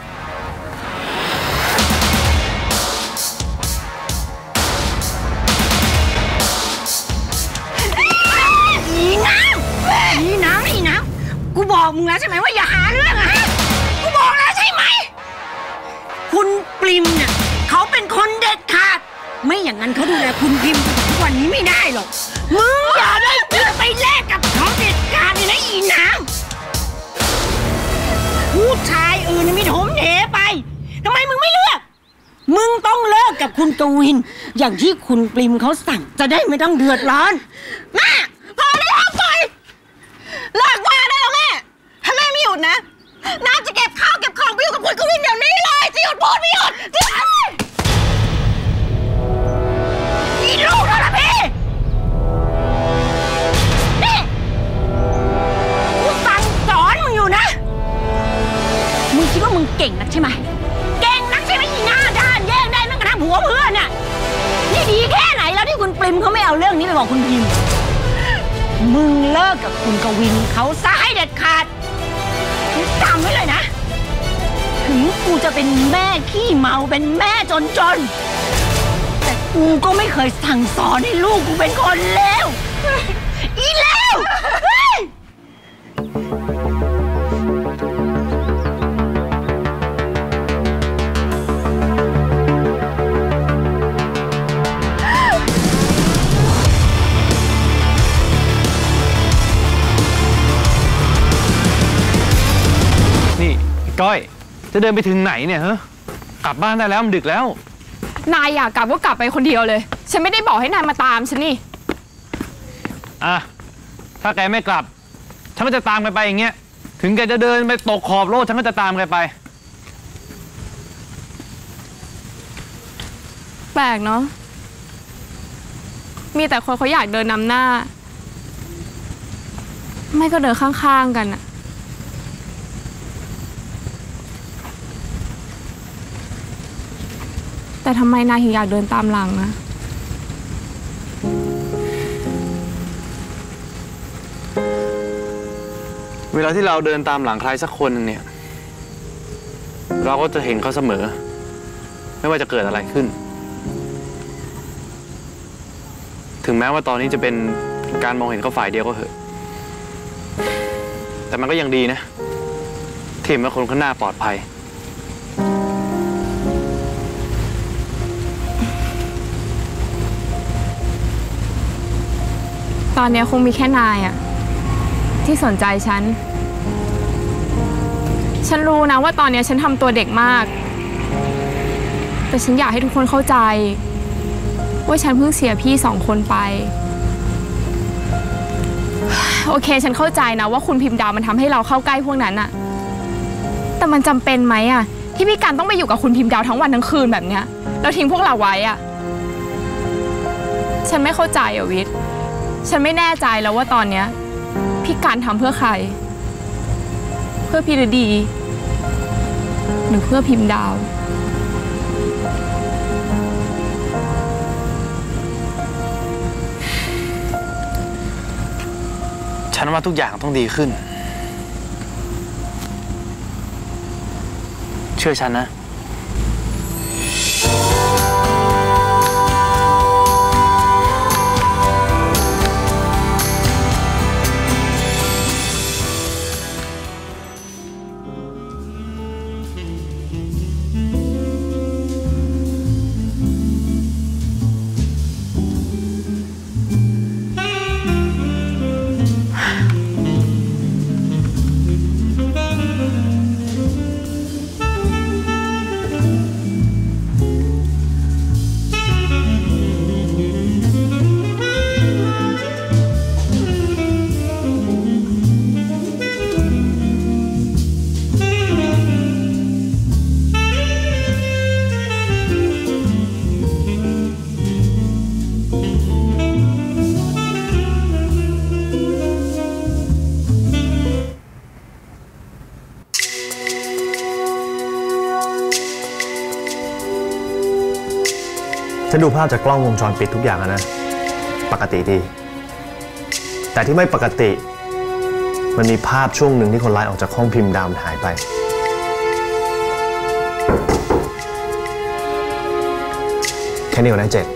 อีน้ำอีน้ำอีน้ำกูบอกมึงแล้วใช่ไหมว่าอย่าหาเรื่องอะกูบอกแล้วใช่ไหมคุณปริมเนี่ยเขาเป็นคนเด็ดขาดไม่อย่างนั้นเขาดูแลคุณพิมพ์ทุกวันนี้ไม่ได้หรอกมึงอย่าได้เพื่อไปแลกกับเขาเด็ดขาดเลยนะอีน้ำผู้ชายอื่นมีถมเหไปทำไมมึงไม่เลือกมึงต้องเลิกกับคุณกวินอย่างที่คุณปริมเขาสั่งจะได้ไม่ต้องเดือดร้อนแม่พอได้แล้วปล่อยเลิกว่าได้แล้วแม่ถ้าแม่ไม่หยุดนะน้าจะเก็บข้าวเก็บของไปอยู่กับคุณกวินเดี๋ยวนี้เลยจะหยุดพูดไม่หยุดอีลูกแล้วล่ะพี่นี่กูสั่งสอนมึงอยู่นะมึงคิดว่ามึงเก่งนักใช่ไหมเก่งนักใช่ไหมอีหน้าด้านแย่งได้แม้กระทั่งผัวเพื่อนน่ะนี่ดีแค่ไหนแล้วที่คุณปริมเขาไม่เอาเรื่องนี้ไปบอกคุณพิมพ์มึงเลิกกับคุณกวินเขาซะให้เด็ดขาดจำไว้เลยนะถึงกูจะเป็นแม่ขี้เมาเป็นแม่จนๆแต่กูก็ไม่เคยสั่งสอนให้ลูกกูเป็นคนเลวอีเลวก้อยจะเดินไปถึงไหนเนี่ยฮะกลับบ้านได้แล้วมันดึกแล้วนายอยากกลับก็กลับไปคนเดียวเลยฉันไม่ได้บอกให้นายมาตามฉันนี่อ่ะถ้าแกไม่กลับฉันก็จะตามแกไปอย่างเงี้ยถึงแกจะเดินไปตกขอบโลกฉันก็จะตามแกไปแปลกเนาะมีแต่คนเขาอยากเดินนำหน้าไม่ก็เดินข้างๆกันอะแต่ทำไมนายถึงอยากเดินตามหลังนะเวลาที่เราเดินตามหลังใครสักคนนึงเนี่ยเราก็จะเห็นเขาเสมอไม่ว่าจะเกิดอะไรขึ้นถึงแม้ว่าตอนนี้จะเป็นการมองเห็นเขาฝ่ายเดียวก็เถอะแต่มันก็ยังดีนะที่เห็นว่าคนข้างหน้าปลอดภัยตอนนี้คงมีแค่นายอะที่สนใจฉันฉันรู้นะว่าตอนนี้ฉันทำตัวเด็กมากแต่ฉันอยากให้ทุกคนเข้าใจว่าฉันเพิ่งเสียพี่สองคนไปโอเคฉันเข้าใจนะว่าคุณพิมพ์ดาวมันทำให้เราเข้าใกล้พวกนั้นอะแต่มันจำเป็นไหมอะที่พี่กันต้องไปอยู่กับคุณพิมพ์ดาวทั้งวันทั้งคืนแบบเนี้ยแล้วทิ้งพวกเราไว้อะฉันไม่เข้าใจอะวิทย์ฉันไม่แน่ใจแล้วว่าตอนเนี้ยพี่กันทำเพื่อใครเพื่อพี่ฤดีหรือเพื่อพิมพ์ดาวฉันว่าทุกอย่างต้องดีขึ้นเชื่อฉันนะฉันดูภาพจากกล้องวงจรปิดทุกอย่างนะปกติดีแต่ที่ไม่ปกติมันมีภาพช่วงหนึ่งที่คนร้ายออกจากห้องพิมพ์ดาวมันหายไปแค่นี้ก่อนนะเจ็ด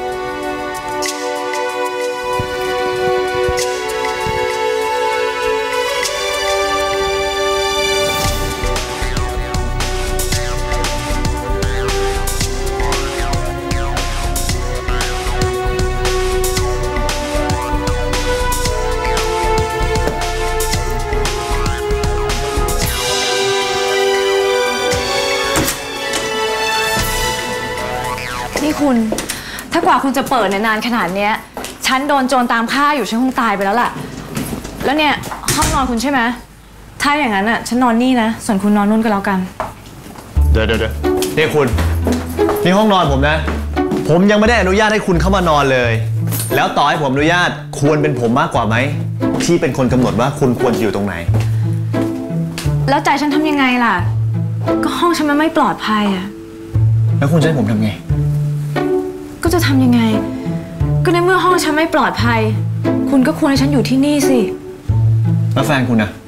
คุณถ้ากว่าคุณจะเปิดในนานขนาดนี้ฉันโดนโจรตามฆ่าอยู่ฉันคงตายไปแล้วล่ะแล้วเนี่ยห้องนอนคุณใช่ไหมถ้าอย่างนั้นอ่ะฉันนอนนี่นะส่วนคุณนอนนู่นก็แล้วกันเดี๋ยวเดี๋ยวนี่คุณนี่ห้องนอนผมนะผมยังไม่ได้อนุญาตให้คุณเข้ามานอนเลยแล้วต่อให้ผมอนุญาตควรเป็นผมมากกว่าไหมที่เป็นคนกำหนดว่าคุณควรอยู่ตรงไหนแล้วใจฉันทำยังไงล่ะก็ห้องฉันมันไม่ปลอดภัยอ่ะแล้วคุณจะให้ผมทำไงก็จะทำยังไงก็ในเมื่อห้องฉันไม่ปลอดภัยคุณก็ควรให้ฉันอยู่ที่นี่สิแล้วแฟนคุณนะ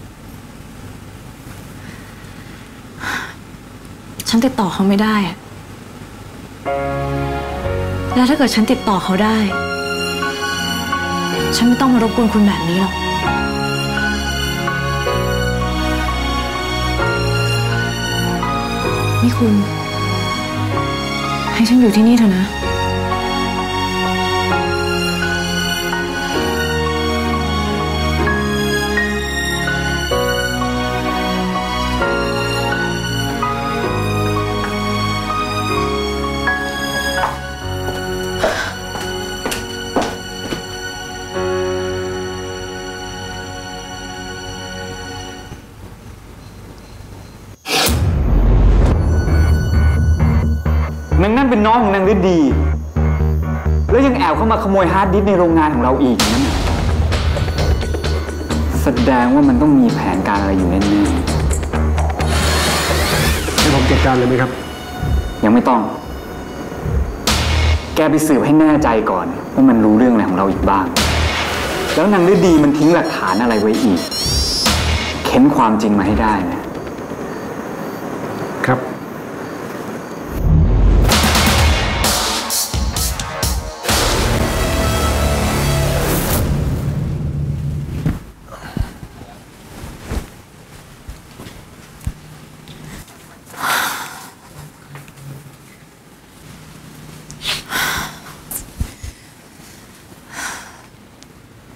ฉันติดต่อเขาไม่ได้แล้วถ้าเกิดฉันติดต่อเขาได้ฉันไม่ต้องมารบกวนคุณแบบนี้หรอกนี่คุณให้ฉันอยู่ที่นี่เถอะนะนางนั่นเป็นน้องของนางฤดีแล้วยังแอบเข้ามาขโมยฮาร์ดดิสก์ในโรงงานของเราอีกนั่นแสดงว่ามันต้องมีแผนการอะไรอยู่แน่ๆให้ผมจัดการเลยไหมครับยังไม่ต้องแกไปสืบให้แน่ใจก่อนว่ามันรู้เรื่องอะไรของเราอีกบ้างแล้วนางฤดีมันทิ้งหลักฐานอะไรไว้อีกเค้นความจริงมาให้ได้นะครับ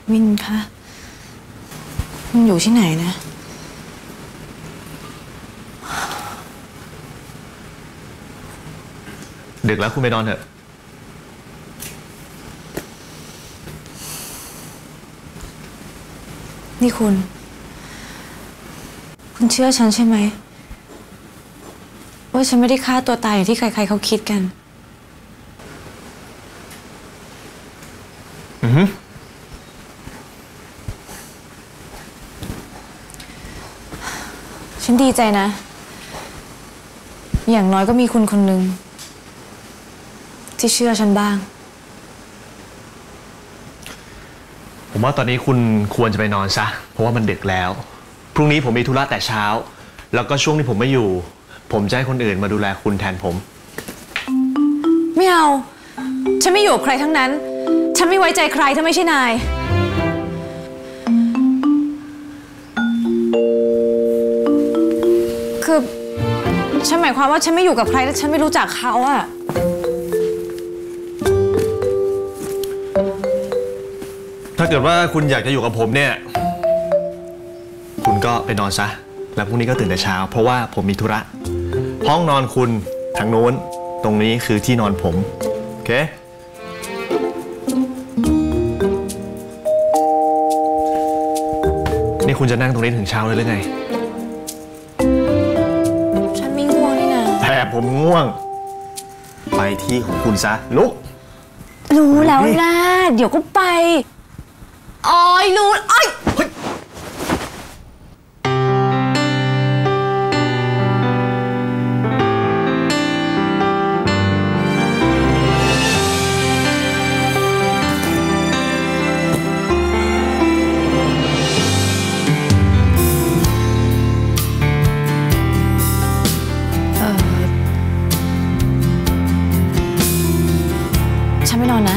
วินคะมันอยู่ที่ไหนนะดึกแล้วคุณไปนอนเถอะนี่คุณ คุณเชื่อฉันใช่ไหมว่าฉันไม่ได้ฆ่าตัวตายอย่างที่ใครๆเขาคิดกันอือฮึฉันดีใจนะ อย่างน้อยก็มีคุณคนหนึ่งที่เชื่อฉันบ้างผมว่าตอนนี้คุณควรจะไปนอนซะเพราะว่ามันดึกแล้วพรุ่งนี้ผมมีธุระแต่เช้าแล้วก็ช่วงที่ผมไม่อยู่ผมจะให้คนอื่นมาดูแลคุณแทนผมไม่เอาฉันไม่อยู่กับใครทั้งนั้นฉันไม่ไว้ใจใครถ้าไม่ใช่นายคือฉันหมายความว่าฉันไม่อยู่กับใครและฉันไม่รู้จักเขาอะถ้าเกิดว่าคุณอยากจะอยู่กับผมเนี่ยคุณก็ไปนอนซะแล้วพรุ่งนี้ก็ตื่นแต่เช้าเพราะว่าผมมีธุระห้องนอนคุณทางโน้นตรงนี้คือที่นอนผมโอเคนี่คุณจะนั่งตรงนี้ถึงเช้าเลยหรือไงฉันไม่ง่วงนี่นะแต่ผมง่วงไปที่ของคุณซะลุกรู้แล้วนะเดี๋ยวก็ไปอ้อยรู้อ้อยฉันไม่นอนนะ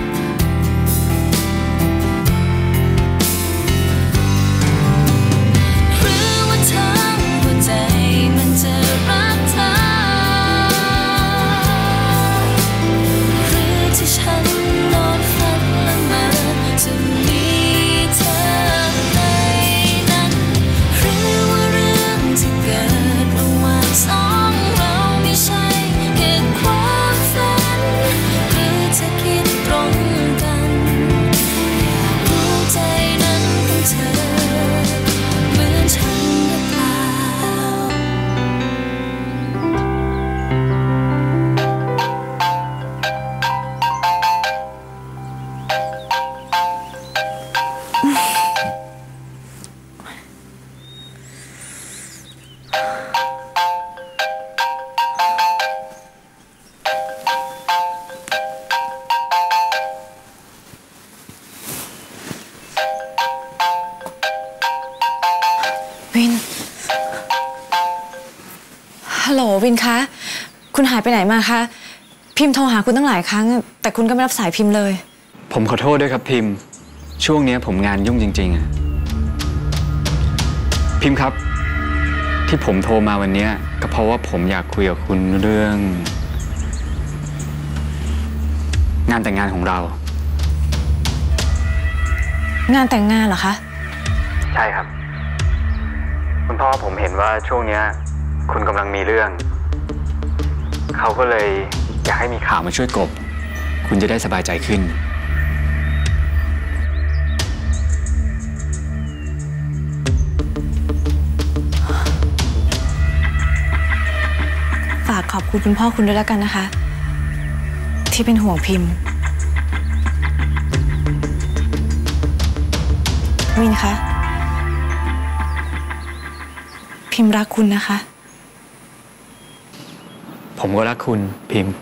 วินฮัลโหลวินคะคุณหายไปไหนมาคะพิมพ์โทรหาคุณตั้งหลายครั้งแต่คุณก็ไม่รับสายพิมพ์เลยผมขอโทษด้วยครับพิมพ์ช่วงนี้ผมงานยุ่งจริงๆพิมพ์ครับที่ผมโทรมาวันนี้ก็เพราะว่าผมอยากคุยกับคุณเรื่องงานแต่งงานของเรางานแต่งงานเหรอคะใช่ครับคุณพ่อผมเห็นว่าช่วงนี้คุณกำลังมีเรื่องเขาก็เลยอยากให้มีข่าวมาช่วยกลบคุณจะได้สบายใจขึ้นฝากขอบคุณคุณพ่อคุณด้วยแล้วกันนะคะที่เป็นห่วงพิมพ์วินคะพิมพ์รักคุณนะคะผมก็รักคุณพิมพ์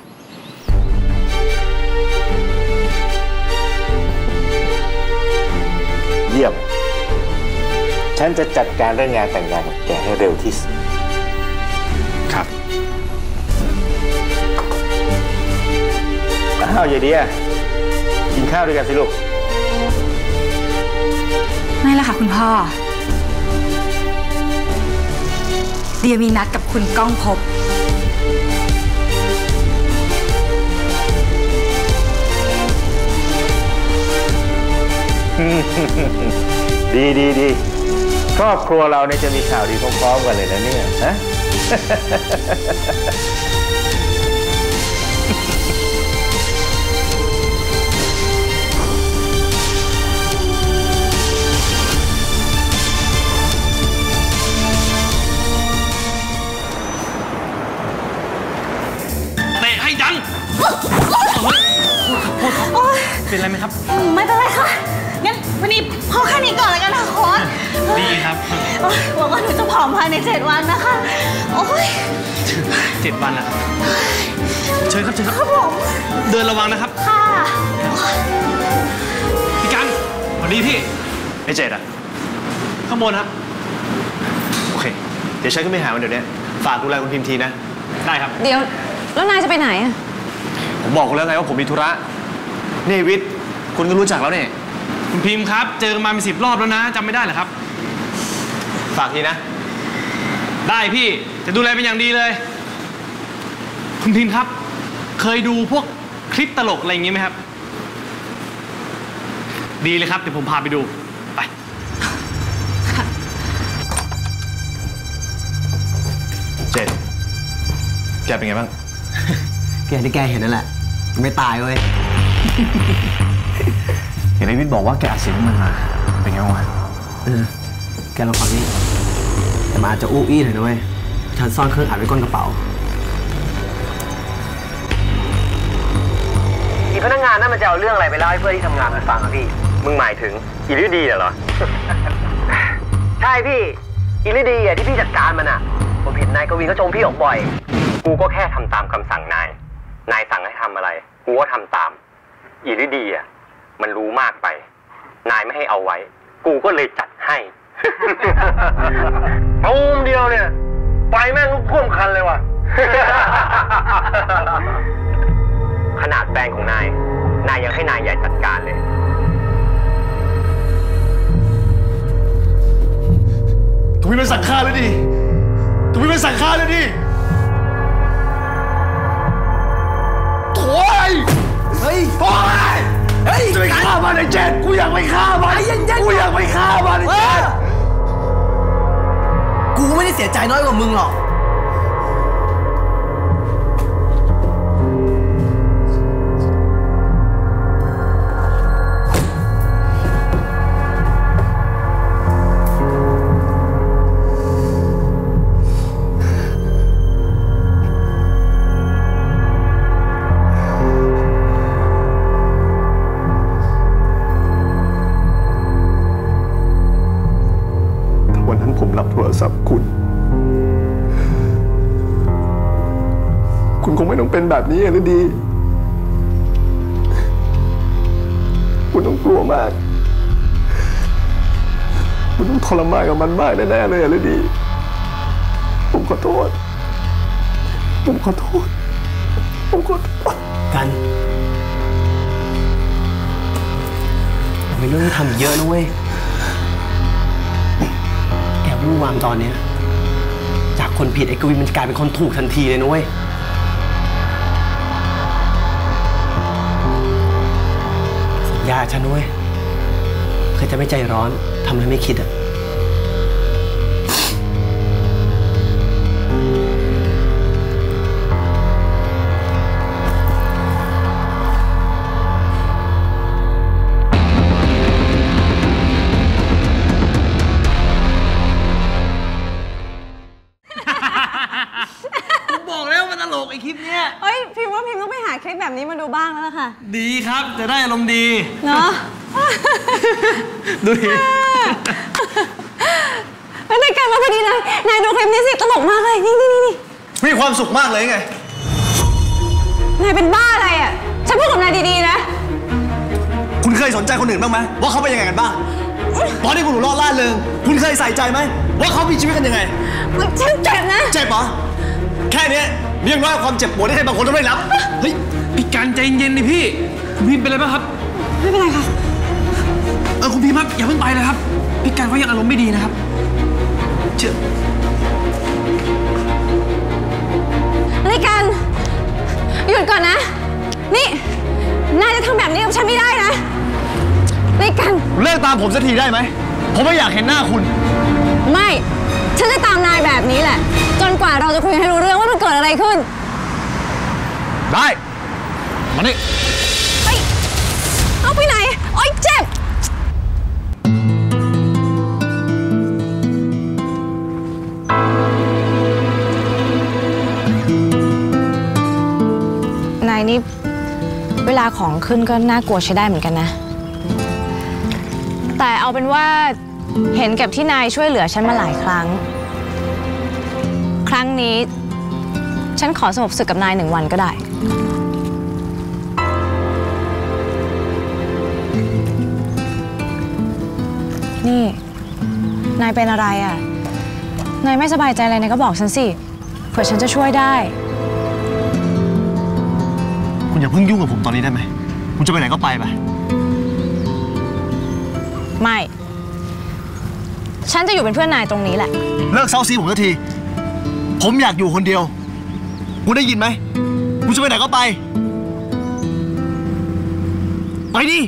เยี่ยมฉันจะจัดการเรื่องงานแต่งงานของแกให้เร็วที่สุดครับอ้าวยายเดียกินข้าวด้วยกันสิลูกไม่ละค่ะคุณพ่อเดียมีนัดกับคุณก้องภพหืมดีดีดีครอบครัวเราเนี่ยจะมีข่าวดีพร้อมๆกันเลยนะเนี่ยฮะเตะให้ดังเป็นไรไหมครับไม่เป็นไรค่ะงั้นวันนี้พอแค่นี้ก่อนแล้วกันนะโค้ชดีครับหวังว่าหนูจะผอมภายในเจ็ดวันนะคะโอ้ยเจ็ดวันนะครับเชิญครับเชิญครับเดินระวังนะครับค่ะพี่กันสวัสดีพี่ไอ้เจ็ดอะข้างบนครับโอเคเดี๋ยวฉันก็ไม่หาวันเดี๋ยวนี้ฝากดูแลคุณพิมพ์ทีนะได้ครับเดี๋ยวแล้วนายจะไปไหนอะผมบอกคุณแล้วไงว่าผมมีธุระนี่วิทย์คุณก็รู้จักแล้วเนี่ยคุณพิมพ์ครับเจอกันมาเป็นสิบรอบแล้วนะจำไม่ได้เหรอครับฝากทีนะได้พี่จะดูแลเป็นอย่างดีเลยคุณพิมพ์ครับเคยดูพวกคลิปตลกอะไรอย่างงี้ไหมครับดีเลยครับเดี๋ยวผมพาไปดูไปเจนแกเป็นไงบ้างแกที่แกเห็นนั่นแหละไม่ตายเว้ยเห็นไอ้วิทย์บอกว่าแกอัดเสียงมันมาเป็นไงบ้างวะเออแกลองฟังนี่แต่มาจะอู้อี้หน่อยนะเว้ยฉันซ่อนเครื่องอัดไว้ก้นกระเป๋าอีพนักงานนั่นมันจะเอาเรื่องอะไรไปเล่าให้เพื่อนที่ทำงานมันฟังอะพี่มึงหมายถึงอีลิดีเหรอใช่พี่อีลิดีอะที่พี่จัดการมันอะผมเห็นนายกวินเขาชมพี่ออกบ่อยกูก็แค่ทำตามคำสั่งนายนายสั่งให้ทำอะไรกูก็ทำตามอีลิดีอะมันรู้มากไปนายไม่ให้เอาไว้กูก็เลยจัดให้ตูมเดียวเนี่ยไฟแม่งลุกท่วมคันเลยว่ะขนาดแบรนด์ของนายนายยังให้นายใหญ่จัดการเลยกวินเป็นสั่งฆ่าเลยดิกวินเป็นสั่งฆ่าเลยดิโถ่เฮ้ยโถ่เฮ้ยจะไปฆ่ามันไอ้เจนกูอยากไปฆ่ามันกูอยากไปฆ่ามันไอ้เจนกูไม่ได้เสียใจน้อยกว่ามึงหรอกรับโทรศัพท์คุณคุณคงไม่ต้องเป็นแบบนี้เลยดีคุณต้องกลัวมากคุณต้องทรมานกับมันมากแน่ๆเลยเลยดีผมขอโทษผมขอโทษผมขอโทษกันไม่ต้องทำเยอะนะเว้ยรู้วางตอนนี้จากคนผิดไอ้กวินมันกลายเป็นคนถูกทันทีเลยนะเว้ยสัญญาฉันด้วยเคยจะไม่ใจร้อนทำอะไรไม่คิดอ่ะคลิปแบบนี้มาดูบ้างแล้วล่ะค่ะดีครับจะได้อารมณ์ดีเนาะดูดิไม่ได้กันมาพอดีเลยนายดูคลิปนี้สิตลกมากเลยนี่นี่นี่มีความสุขมากเลยไงนายเป็นบ้าอะไรอ่ะฉันพูดกับนายดีๆนะคุณเคยสนใจคนอื่นบ้างไหมว่าเขาเป็นยังไงกันบ้างตอนที่คุณหนูรอดล่าเริงคุณเคยใส่ใจไหมว่าเขามีชีวิตกันยังไงฉันเจ็บนะเจ็บเหรอแค่นี้มีอย่างน้อยความเจ็บปวดที่ใครบางคนต้องได้รับเฮ้ยพี่การใจเย็นๆดิพี่คุณพิมเป็นอะไรบ้างครับไม่เป็นไรค่ะเออคุณพิมครับอย่าเพิ่งไปเลยครับพี่การเขายังอารมณ์ไม่ดีนะครับเชื่ออะไรกันหยุดก่อนนะนี่นายจะทำแบบนี้กับฉันไม่ได้นะนี่กันเลิกตามผมสักทีได้ไหมผมไม่อยากเห็นหน้าคุณไม่ฉันจะตามนายแบบนี้แหละจนกว่าเราจะคุยให้รู้เรื่องว่ามันเกิดอะไรขึ้นได้มานี่เฮ้ยเอาไปไหนโอ๊ยเจ็บนายนี่เวลาของขึ้นก็น่ากลัวใช้ได้เหมือนกันนะแต่เอาเป็นว่าเห็นกับที่นายช่วยเหลือฉันมาหลายครั้งครั้งนี้ฉันขอสงบศึกกับนายหนึ่งวันก็ได้นี่นายเป็นอะไรอ่ะนายไม่สบายใจอะไรนายก็บอกฉันสิเผื่อฉันจะช่วยได้คุณอย่าเพิ่งยุ่งกับผมตอนนี้ได้ไหมคุณจะไปไหนก็ไปไปไม่ฉันจะอยู่เป็นเพื่อนนายตรงนี้แหละเลิกเซาซีผมสักทีผมอยากอยู่คนเดียวคุณได้ยินไหมคุณจะไปไหนก็ไปไปดิ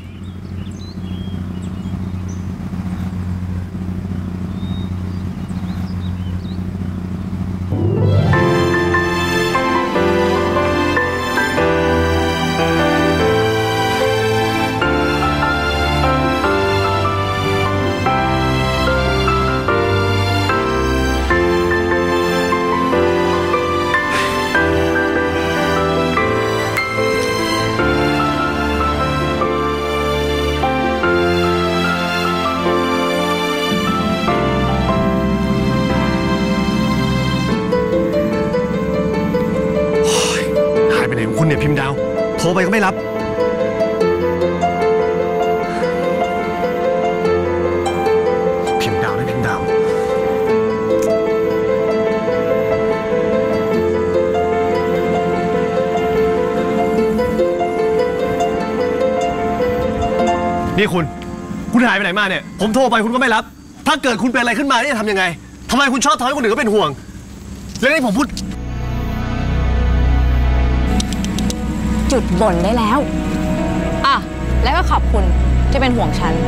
คุณเนี่ยพิมพ์ดาวโทรไปก็ไม่รับพิมพ์ดาวนะพิมพ์ดาวนี่คุณคุณหายไปไหนมาเนี่ยผมโทรไปคุณก็ไม่รับถ้าเกิดคุณเป็นอะไรขึ้นมาเนี่ยทำยังไงทำไมคุณชอบทำให้คนอื่นก็เป็นห่วงแล้วนี่ผมพูดจุดบ่นได้แล้วอ่ะแล้วก็ขอบคุณที่เป็นห่วงฉัน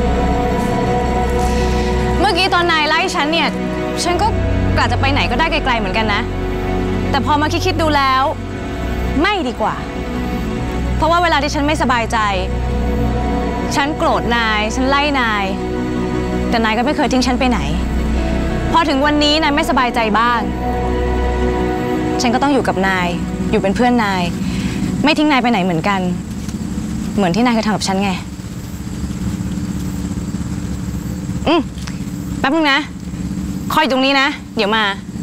เมื่อกี้ตอนนายไล่ฉันเนี่ยฉันก็กะจะไปไหนก็ได้ไกลๆเหมือนกันนะแต่พอมาคิดๆดูแล้วไม่ดีกว่าเพราะว่าเวลาที่ฉันไม่สบายใจฉันโกรธนายฉันไล่นายแต่นายก็ไม่เคยทิ้งฉันไปไหนพอถึงวันนี้นายไม่สบายใจบ้างฉันก็ต้องอยู่กับนายอยู่เป็นเพื่อนนายไม่ทิ้งนายไปไหนเหมือนกันเหมือนที่นายเคยทำกับฉันไงอืมแป๊บนึงนะคอยอยู่ตรงนี้นะเดี๋ยวมา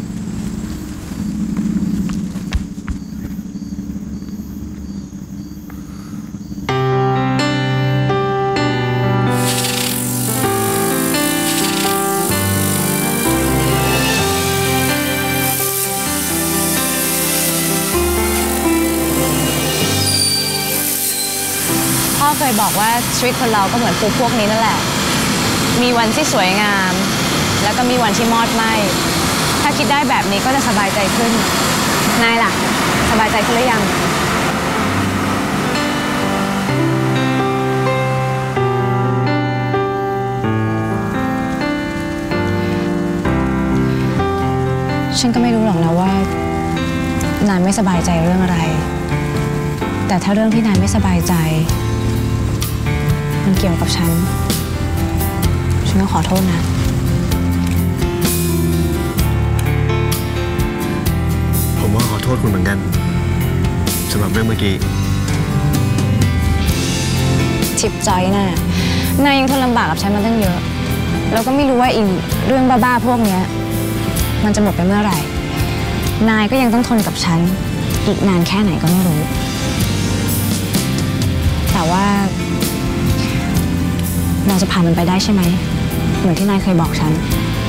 พ่อเคยบอกว่าชีวิตคนเราก็เหมือนปูพวกนี้นั่นแหละมีวันที่สวยงามแล้วก็มีวันที่มอดไหม้ถ้าคิดได้แบบนี้ก็จะสบายใจขึ้นนายล่ะสบายใจขึ้นหรือยังฉันก็ไม่รู้หรอกนะว่านายไม่สบายใจเรื่องอะไรแต่ถ้าเรื่องที่นายไม่สบายใจมันเกี่ยวกับฉันฉันก็ขอโทษนะผมว่าขอโทษคุณเหมือนกันสำหรับเรื่องเมื่อกี้จิบจอยน่ะนายยังทนลำบากกับฉันมาตั้งเยอะแล้วก็ไม่รู้ว่าอีเรื่องบ้าๆพวกนี้มันจะหมดไปเมื่อไหร่นายก็ยังต้องทนกับฉันอีกนานแค่ไหนก็ไม่รู้แต่ว่าเราจะผ่านมันไปได้ใช่ไหมเหมือนที่นายเคยบอกฉัน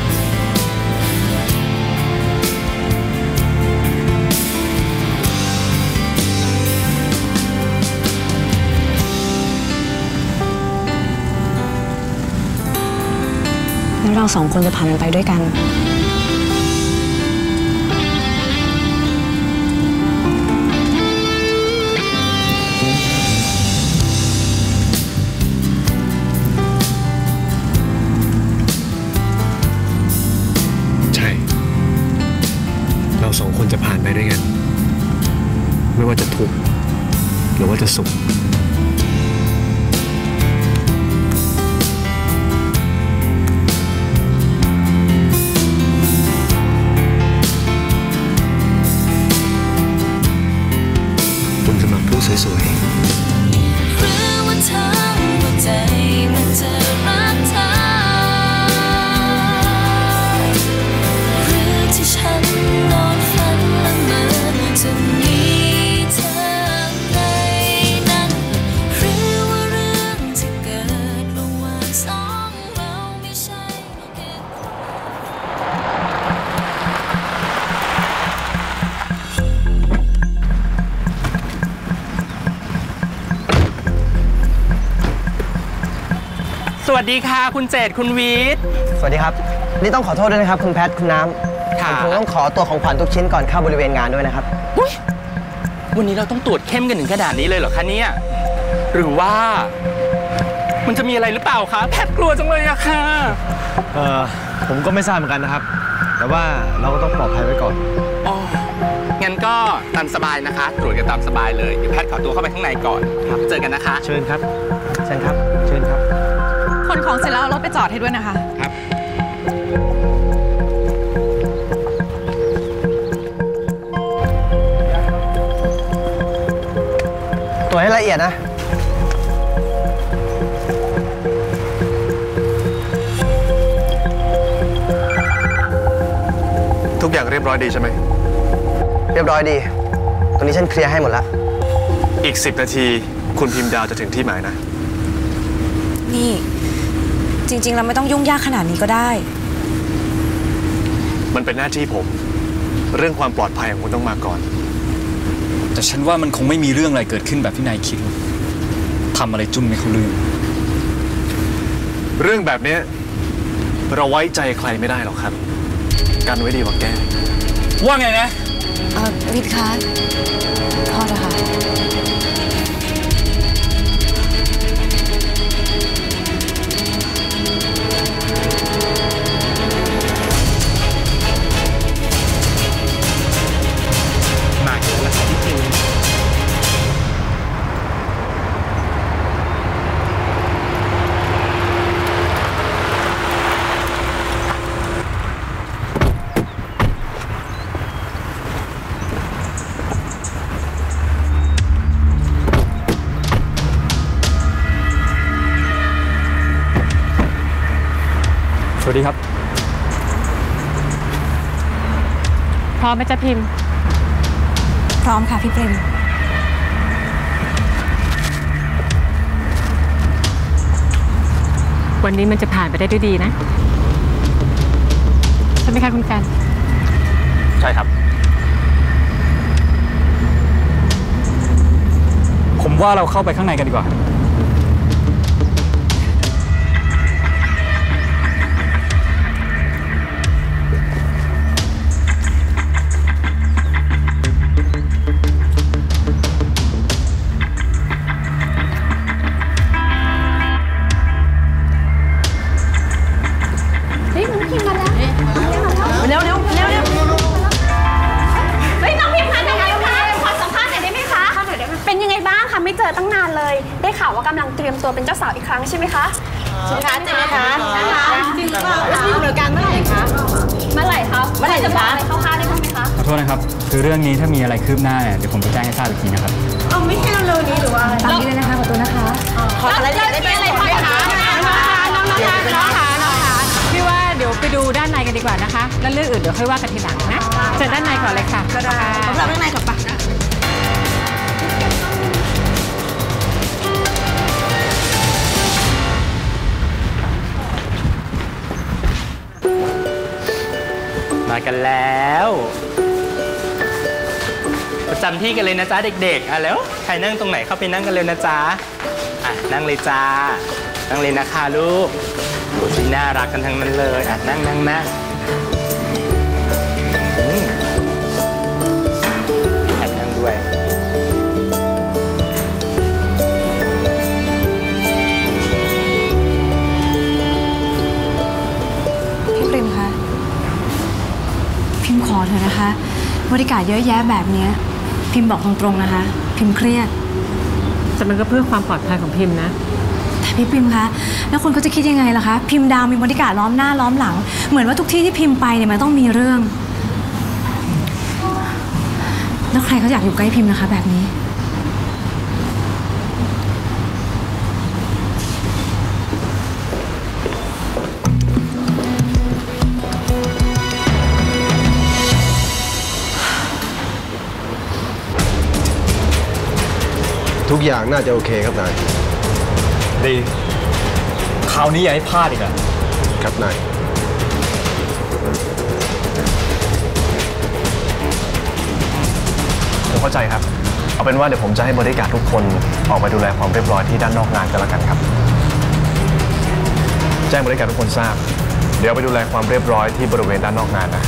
งั้นเราสองคนจะผ่านมันไปด้วยกันสุขบนสมัครผู้สวยๆสวัสดีค่ะคุณเจตคุณวีทสวัสดีครับนี่ต้องขอโทษด้วยนะครับคุณแพทคุณน้ำผมคงต้องขอตัวของขวัญทุกชิ้นก่อนเข้าบริเวณงานด้วยนะครับวันนี้เราต้องตรวจเข้มกันถึงขนาดนี้เลยเหรอคะเนี่ยหรือว่ามันจะมีอะไรหรือเปล่าคะแพทกลัวจังเลยอะค่ะเออผมก็ไม่ทราบเหมือนกันนะครับแต่ว่าเราก็ต้องปลอดภัยไว้ก่อนอ๋องั้นก็ตามสบายนะคะตรวจกันตามสบายเลยเดี๋ยวแพทขอตัวเข้าไปข้างในก่อนครับเจอกันนะคะเชิญครับเชิญครับเชิญครับคนของเสร็จแล้วเอารถไปจอดให้ด้วยนะคะครับตรวจให้ละเอียดนะทุกอย่างเรียบร้อยดีใช่ไหมเรียบร้อยดีตรงนี้ฉันเคลียร์ให้หมดแล้วอีกสิบนาทีคุณพิมพ์ดาวจะถึงที่หมายนะนี่จริงๆเราไม่ต้องยุ่งยากขนาดนี้ก็ได้มันเป็นหน้าที่ผมเรื่องความปลอดภัยของคุณต้องมาก่อนแต่ฉันว่ามันคงไม่มีเรื่องอะไรเกิดขึ้นแบบที่นายคิดทำอะไรจุ่มไม่เขาลืมเรื่องแบบนี้เราไว้ใจใครไม่ได้หรอกครับกันไว้ดีกว่าแก้ว่าไงนะเออวิทย์คะพอแล้วค่ะสวัสดีครับพร้อมไหมจ๊ะพิมพ์พร้อมค่ะพี่เปรมวันนี้มันจะผ่านไปได้ด้วยดีนะใช่ไหมคะคุณกันใช่ครับผมว่าเราเข้าไปข้างในกันดีกว่าเร็วเร็วเร็วเร็วเฮ้ยน้องพิมพ์คะไหนคะขอสัมภาษณ์หน่อยได้ไหมคะเป็นยังไงบ้างคะไม่เจอตั้งนานเลยได้ข่าวว่ากำลังเตรียมตัวเป็นเจ้าสาวอีกครั้งใช่ไหมคะใช่ไหมคะใช่ไหมคะจริงหรือเปล่าจริงเหมือนกันเมื่อไหร่คะเมื่อไหร่คะเมื่อไหร่จะบอกอะไรคร่าวๆได้บ้างไหมคะขอโทษนะครับคือเรื่องนี้ถ้ามีอะไรคืบหน้าเดี๋ยวผมจะแจ้งให้ทราบอีกทีนะครับเอาไม่ใช่เร็วๆนี้หรือว่าอะไรตามนี้เลยนะคะขอตัวนะคะขออะไรได้ไหมอะไรคะน้องๆน้องๆน้องๆค่ะน้องๆค่ะพี่ว่าเดี๋ยวไปดูด้านในกันดีกว่านะคะแล้วเรื่องอื่นเดี๋ยวค่อยว่ากันทีหลังนะเชิญด้านในก่อนเลยค่ะก็ได้ผมรับด้านในก่อนปะมากันแล้วประจำที่กันเลยนะจ๊ะเด็กๆอ่ะแล้วใครนั่งตรงไหนเข้าไปนั่งกันเลยนะจ๊ะอ่ะนั่งเลยจ้านั่งเลยนะคะลูกโอ้ยน่ารักกันทั้งนั้นเลยอ่ะนั่งนั่งนั่งแอบนั่งด้วยพี่ปริมคะพิมขอเถอะนะคะบริการเยอะแยะแบบนี้พิมบอกตรงๆนะคะพิมเครียดแต่มันก็เพื่อความปลอดภัยของพิมพ์นะแต่พี่พิมพ์คะแล้วคนเขาจะคิดยังไงล่ะคะพิมพ์ดาวมีบริการล้อมหน้าล้อมหลังเหมือนว่าทุกที่ที่พิมพ์ไปเนี่ยมันต้องมีเรื่องแล้วใครเขาอยากอยู่ใกล้พิมพ์นะคะแบบนี้ทุกอย่างน่าจะโอเคครับนายดีคราวนี้อย่าให้พลาดอีกอ่ะครับนายผมเข้าใจครับเอาเป็นว่าเดี๋ยวผมจะให้บริการทุกคนออกไปดูแลความเรียบร้อยที่ด้านนอกงานกันแล้วกันครับแจ้งบริการทุกคนทราบเดี๋ยวไปดูแลความเรียบร้อยที่บริเวณด้านนอกงานนะ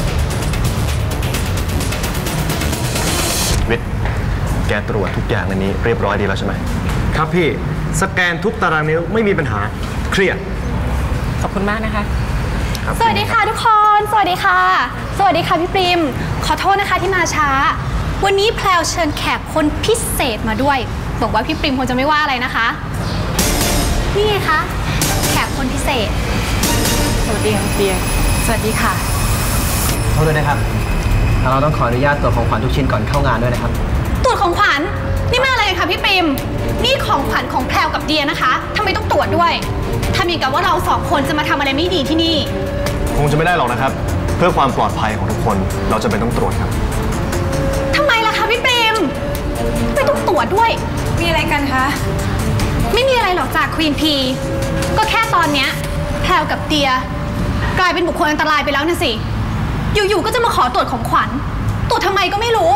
วิทย์แกตรวจทุกอย่างในนี้เรียบร้อยดีแล้วใช่ไหมครับพี่สแกนทุกตารางนิ้วไม่มีปัญหาเคลียร์ขอบคุณมากนะคะสวัสดีค่ะทุกคนสวัสดีค่ะสวัสดีค่ะพี่ปริมขอโทษนะคะที่มาช้าวันนี้แพลวเชิญแขกคนพิเศษมาด้วยบอกว่าพี่ปริมคงจะไม่ว่าอะไรนะคะนี่ไงคะแขกคนพิเศษสวัสดีค่ะเปียสวัสดีค่ะโทษด้วยนะครับเราต้องขออนุญาตตรวจของขวัญทุกชิ้นก่อนเข้างานด้วยนะครับตรวจของขวัญนี่ไม่อะไรกันคะพี่ปริมนี่ของขวัญของแพรวกับเดียนะคะทำไมต้องตรวจด้วยทำอย่างกับว่าเราสองคนจะมาทำอะไรไม่ดีที่นี่คงจะไม่ได้หรอกนะครับเพื่อความปลอดภัยของทุกคนเราจะเป็นต้องตรวจครับทำไมล่ะคะพี่ปริมไม่ต้องตรวจด้วยมีอะไรกันคะไม่มีอะไรหรอกจากควีนพีก็แค่ตอนเนี้ยแพรวกับเดียกลายเป็นบุคคลอันตรายไปแล้วนะสิอยู่ๆก็จะมาขอตรวจของขวัญตรวจทำไมก็ไม่รู้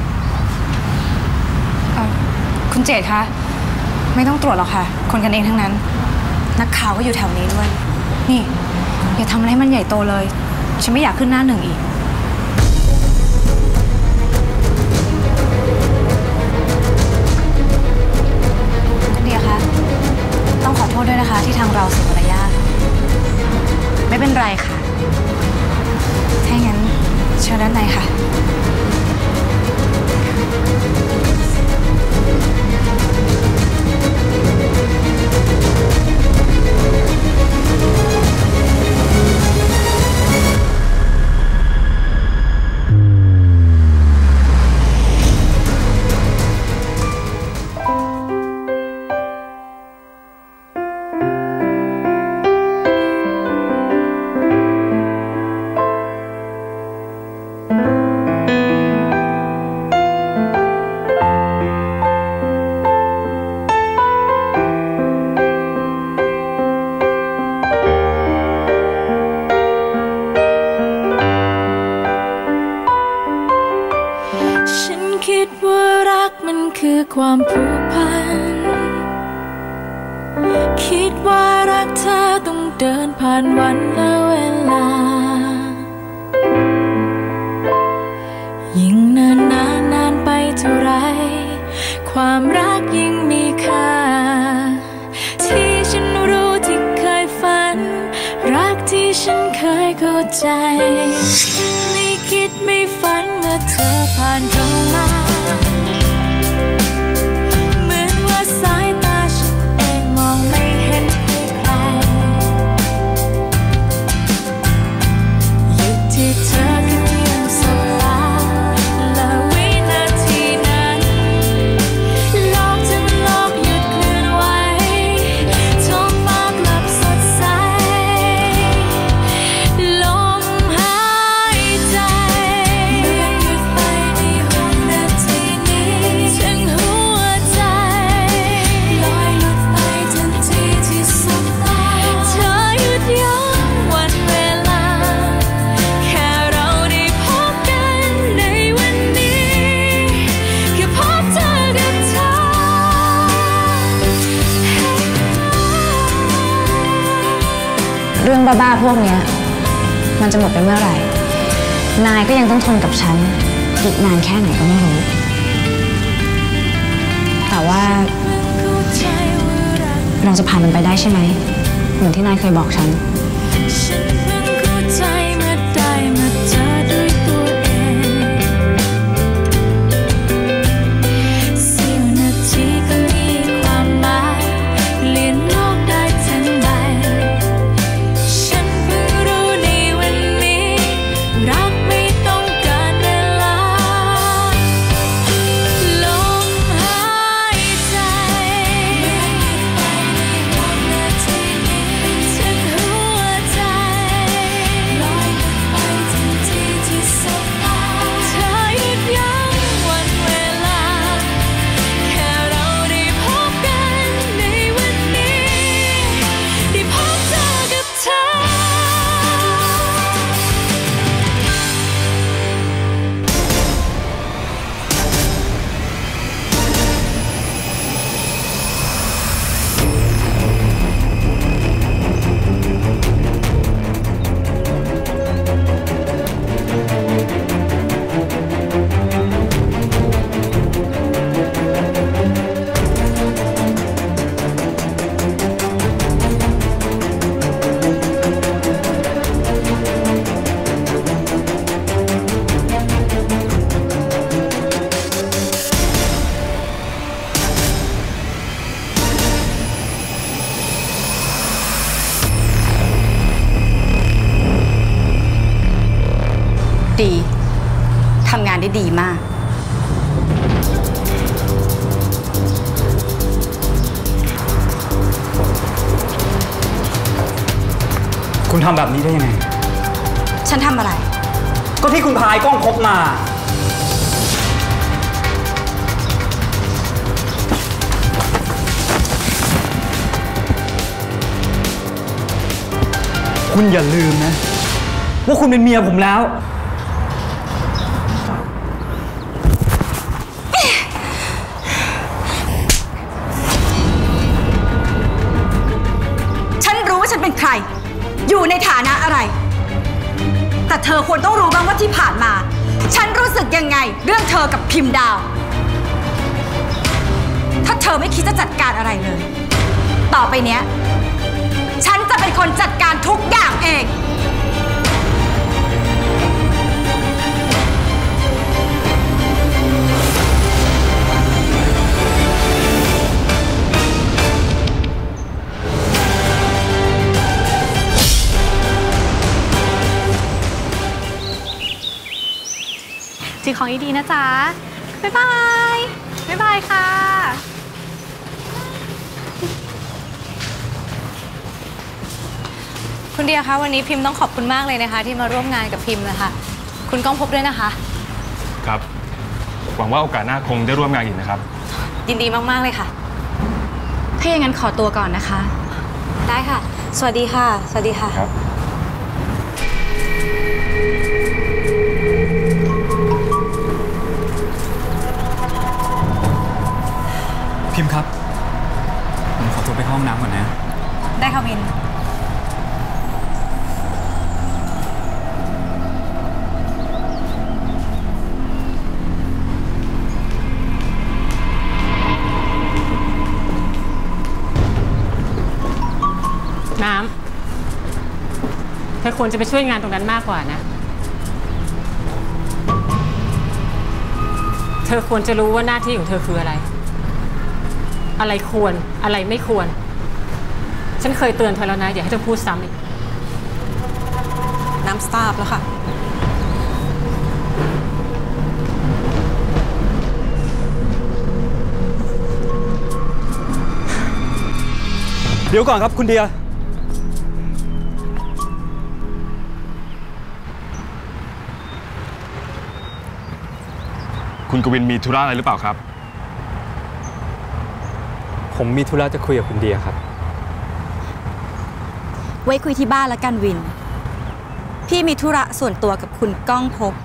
คุณเจตคะไม่ต้องตรวจหรอกค่ะคนกันเองทั้งนั้นนักข่าวก็อยู่แถวนี้ด้วยนี่อย่าทำอะไรให้มันใหญ่โตเลยฉันไม่อยากขึ้นหน้าหนึ่งอีกเดียคะต้องขอโทษด้วยนะคะที่ทางเราเสียมารยาทไม่เป็นไรค่ะถ้างั้นเชิญด้านในค่ะความผูกพันคิดว่ารักเธอต้องเดินผ่านวันและเวลายิ่งเนิ่นนานนานไปเท่าไรความรักยิ่งมีค่าที่ฉันรู้ที่เคยฝันรักที่ฉันเคยเข้าใจไม่คิดไม่ฝันเมื่อเธอผ่านเข้ามาสายตาฉันเองมองไม่เห็นใครหยุดที่เธอแค่เพียงสบตาและวินาทีนั้นโลกทั้งโลกหยุดเคลื่อนไหวท้องฟ้ากลับสดใสลมหายใจเมื่อหยุดไปในห้องนาทีนี้ถึงหัวใจเรื่องบ้าๆพวกนี้มันจะหมดไปเมื่อไหร่นายก็ยังต้องทนกับฉันอีกนานแค่ไหนก็ไม่รู้แต่ว่าเราจะผ่านมันไปได้ใช่ไหมเหมือนที่นายเคยบอกฉันเสี้ยวนาทีก็มีความได้ดีมากคุณทำแบบนี้ได้ยังไงฉันทำอะไรก็ที่คุณพายกล้องพบมา คุณอย่าลืมนะ ว่าคุณเป็นเมียผมแล้วฉันรู้ว่าฉันเป็นใคร อยู่ในฐานะอะไร แต่เธอควรต้องรู้บ้างว่าที่ผ่านมา ฉันรู้สึกยังไงเรื่องเธอกับพิมพ์ดาว ถ้าเธอไม่คิดจะจัดการอะไรเลย ต่อไปเนี้ยฉันจะเป็นคนจัดการทุกอย่างเองซื้อของดีๆนะจ๊ะ บ๊ายบาย บ๊ายบายค่ะคุณเดียคะวันนี้พิมพ์ต้องขอบคุณมากเลยนะคะที่มาร่วมงานกับพิมพ์นะคะคุณก้องพบด้วยนะคะครับหวังว่าโอกาสหน้าคงได้ร่วมงานอีกนะครับยินดีมากๆเลยค่ะถ้าอย่างนั้นขอตัวก่อนนะคะได้ค่ะสวัสดีค่ะสวัสดีค่ะครับพิมพ์ครับผมขอตัวไปเข้าห้องน้ำก่อนนะได้ค่ะวินน้ำเธอควรจะไปช่วยงานตรงนั้นมากกว่านะเธอควรจะรู้ว่าหน้าที่ของเธอคืออะไรอะไรควรอะไรไม่ควรฉันเคยเตือนเธอแล้วนะอย่าให้เธอพูดซ้ำอีกน้ำทราบแล้วค่ะเดี๋ยวก่อนครับคุณเดียคุณกวินมีธุระอะไรหรือเปล่าครับผมมีธุระจะคุยกับคุณเดียครับไว้คุยที่บ้านแล้วกันวินพี่มีธุระส่วนตัวกับคุณก้องพบ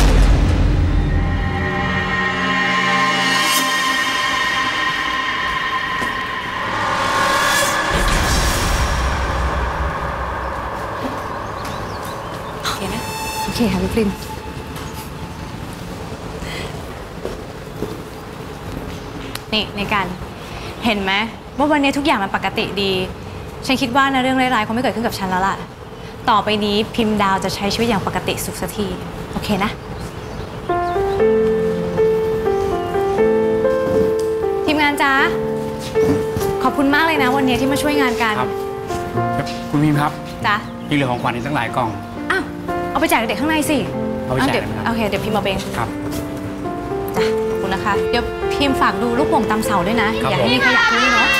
โอเคนะโอเคค่ะพี่ปริมนี่ในการเห็นไหมว่าวันนี้ทุกอย่างมันปกติดีฉันคิดว่านะเรื่องร้ายๆคงไม่เกิดขึ้นกับฉันแล้วล่ะต่อไปนี้พิมพ์ดาวจะใช้ชีวิตอย่างปกติสุขสักทีโอเคนะทีมงานจ้าขอบคุณมากเลยนะวันนี้ที่มาช่วยงานกันครับคุณพิมพ์ครับจ้ายังเหลือของขวัญอีกตั้งหลายกล่องอ้าวเอาไปแจกเด็กข้างในสิเอาไปแจกเลยโอเคเดี๋ยวพิมพ์มาเองครับจ้าขอบคุณนะคะเดี๋ยวพิมพ์ฝากดูลูกโป่งตามเสาด้วยนะอย่าให้มีขยะทิ้งเนาะ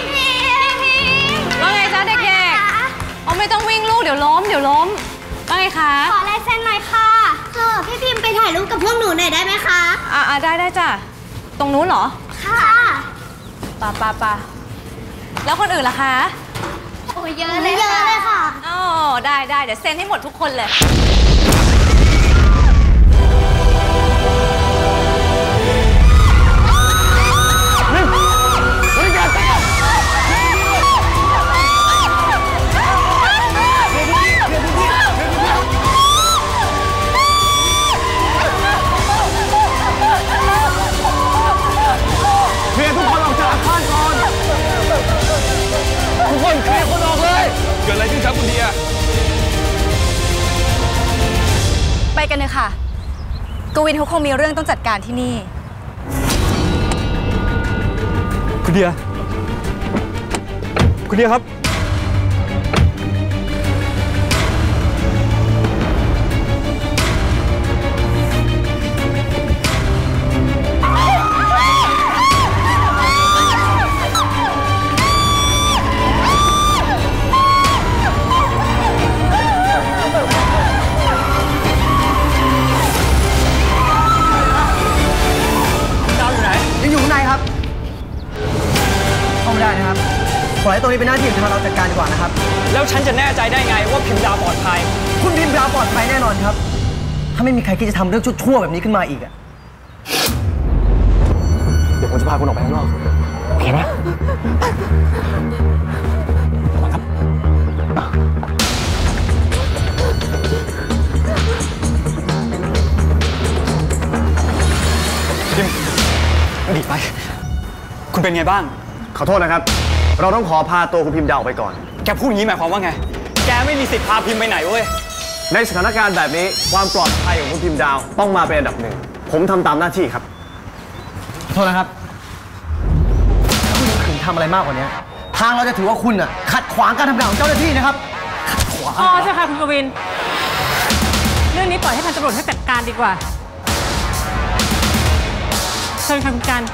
ว่าไงจ๊ะเด็กๆเอาไม่ต้องวิ่งลูกเดี๋ยวล้มเดี๋ยวล้มว่าไงคะขอลายเซ็นหน่อยค่ะเออพี่พิมพ์ไปถ่ายรูปกับพวกหนูหน่อยได้ไหมคะอ่าได้ได้จ้ะตรงนู้นเหรอค่ะป่าป่าป่าแล้วคนอื่นล่ะคะโอ้เยอะเลยเยอะเลยค่ะอ๋อได้ได้เดี๋ยวเซ็นให้หมดทุกคนเลยเกิดอะไรขึ้นครับคุณเดียไปกันเลยค่ะกวินเขาคงมีเรื่องต้องจัดการที่นี่คุณเดียคุณเดียครับปล่อยให้ตรงนี้เป็นหน้าที่ของทางเราจัดการดีกว่านะครับแล้วฉันจะแน่ใจได้ไงว่าพิมพ์ดาวปลอดภัยคุณพิมพ์ดาวปลอดภัยแน่นอนครับถ้าไม่มีใครคิดจะทำเรื่องชั่วๆแบบนี้ขึ้นมาอีกอะเดี๋ยวผมจะพาคุณออกไปข้างนอกโอเคไหมดีไปคุณเป็นไงบ้างขอโทษนะครับเราต้องขอพาตัวคุณพิมพ์ดาวไปก่อนแกพูดอย่างนี้หมายความว่าไงแกไม่มีสิทธิ์พาพิมพ์ไปไหนเว้ยในสถานการณ์แบบนี้ความปลอดภัยของคุณพิมพ์ดาวต้องมาเป็นอันดับหนึ่งผมทำตามหน้าที่ครับขอโทษนะครับถ้าคุณยังขืนทำอะไรมากกว่านี้ทางเราจะถือว่าคุณอ่ะขัดขวางการทำงานของเจ้าหน้าที่นะครับขัดขวางพอใช่ค่ะคุณกวินเรื่องนี้ปล่อยให้ทางตำรวจให้จัดการดีกว่าเชิญค่ะคุณกัน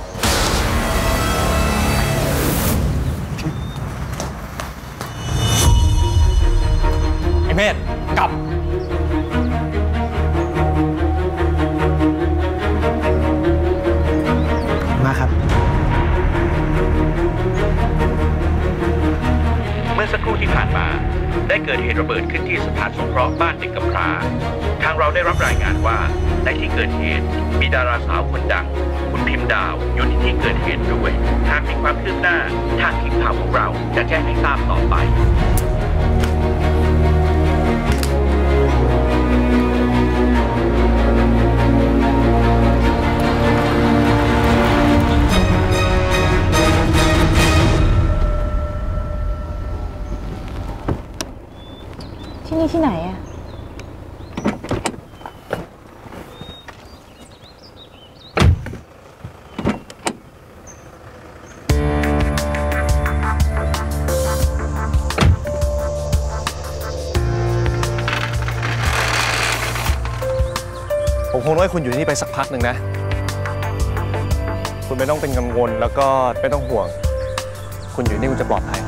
ไอ้เมธกลับมาครับเมื่อสักครู่ที่ผ่านมาได้เกิดเหตุระเบิดขึ้นที่สถานสงเคราะห์บ้านเด็กกำพร้าทางเราได้รับรายงานว่าในที่เกิดเหตุมีดาราสาวคนดังคุณพิมพ์ดาวอยู่ในที่เกิดเหตุด้วยหากมีความคืบหน้าทางทีมข่าวของเราจะแจ้งให้ทราบต่อไปที่นี่ที่ไหนอะผมคงต้องให้คุณอยู่ที่นี่ไปสักพักหนึ่งนะคุณไม่ต้องเป็นกังวลแล้วก็ไม่ต้องห่วงคุณอยู่นี่คุณจะปลอดภัย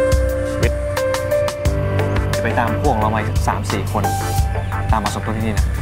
วิทย์จะไปตามพวกเรามาอีกสามสี่คนตามมาสมทบที่นี่นะ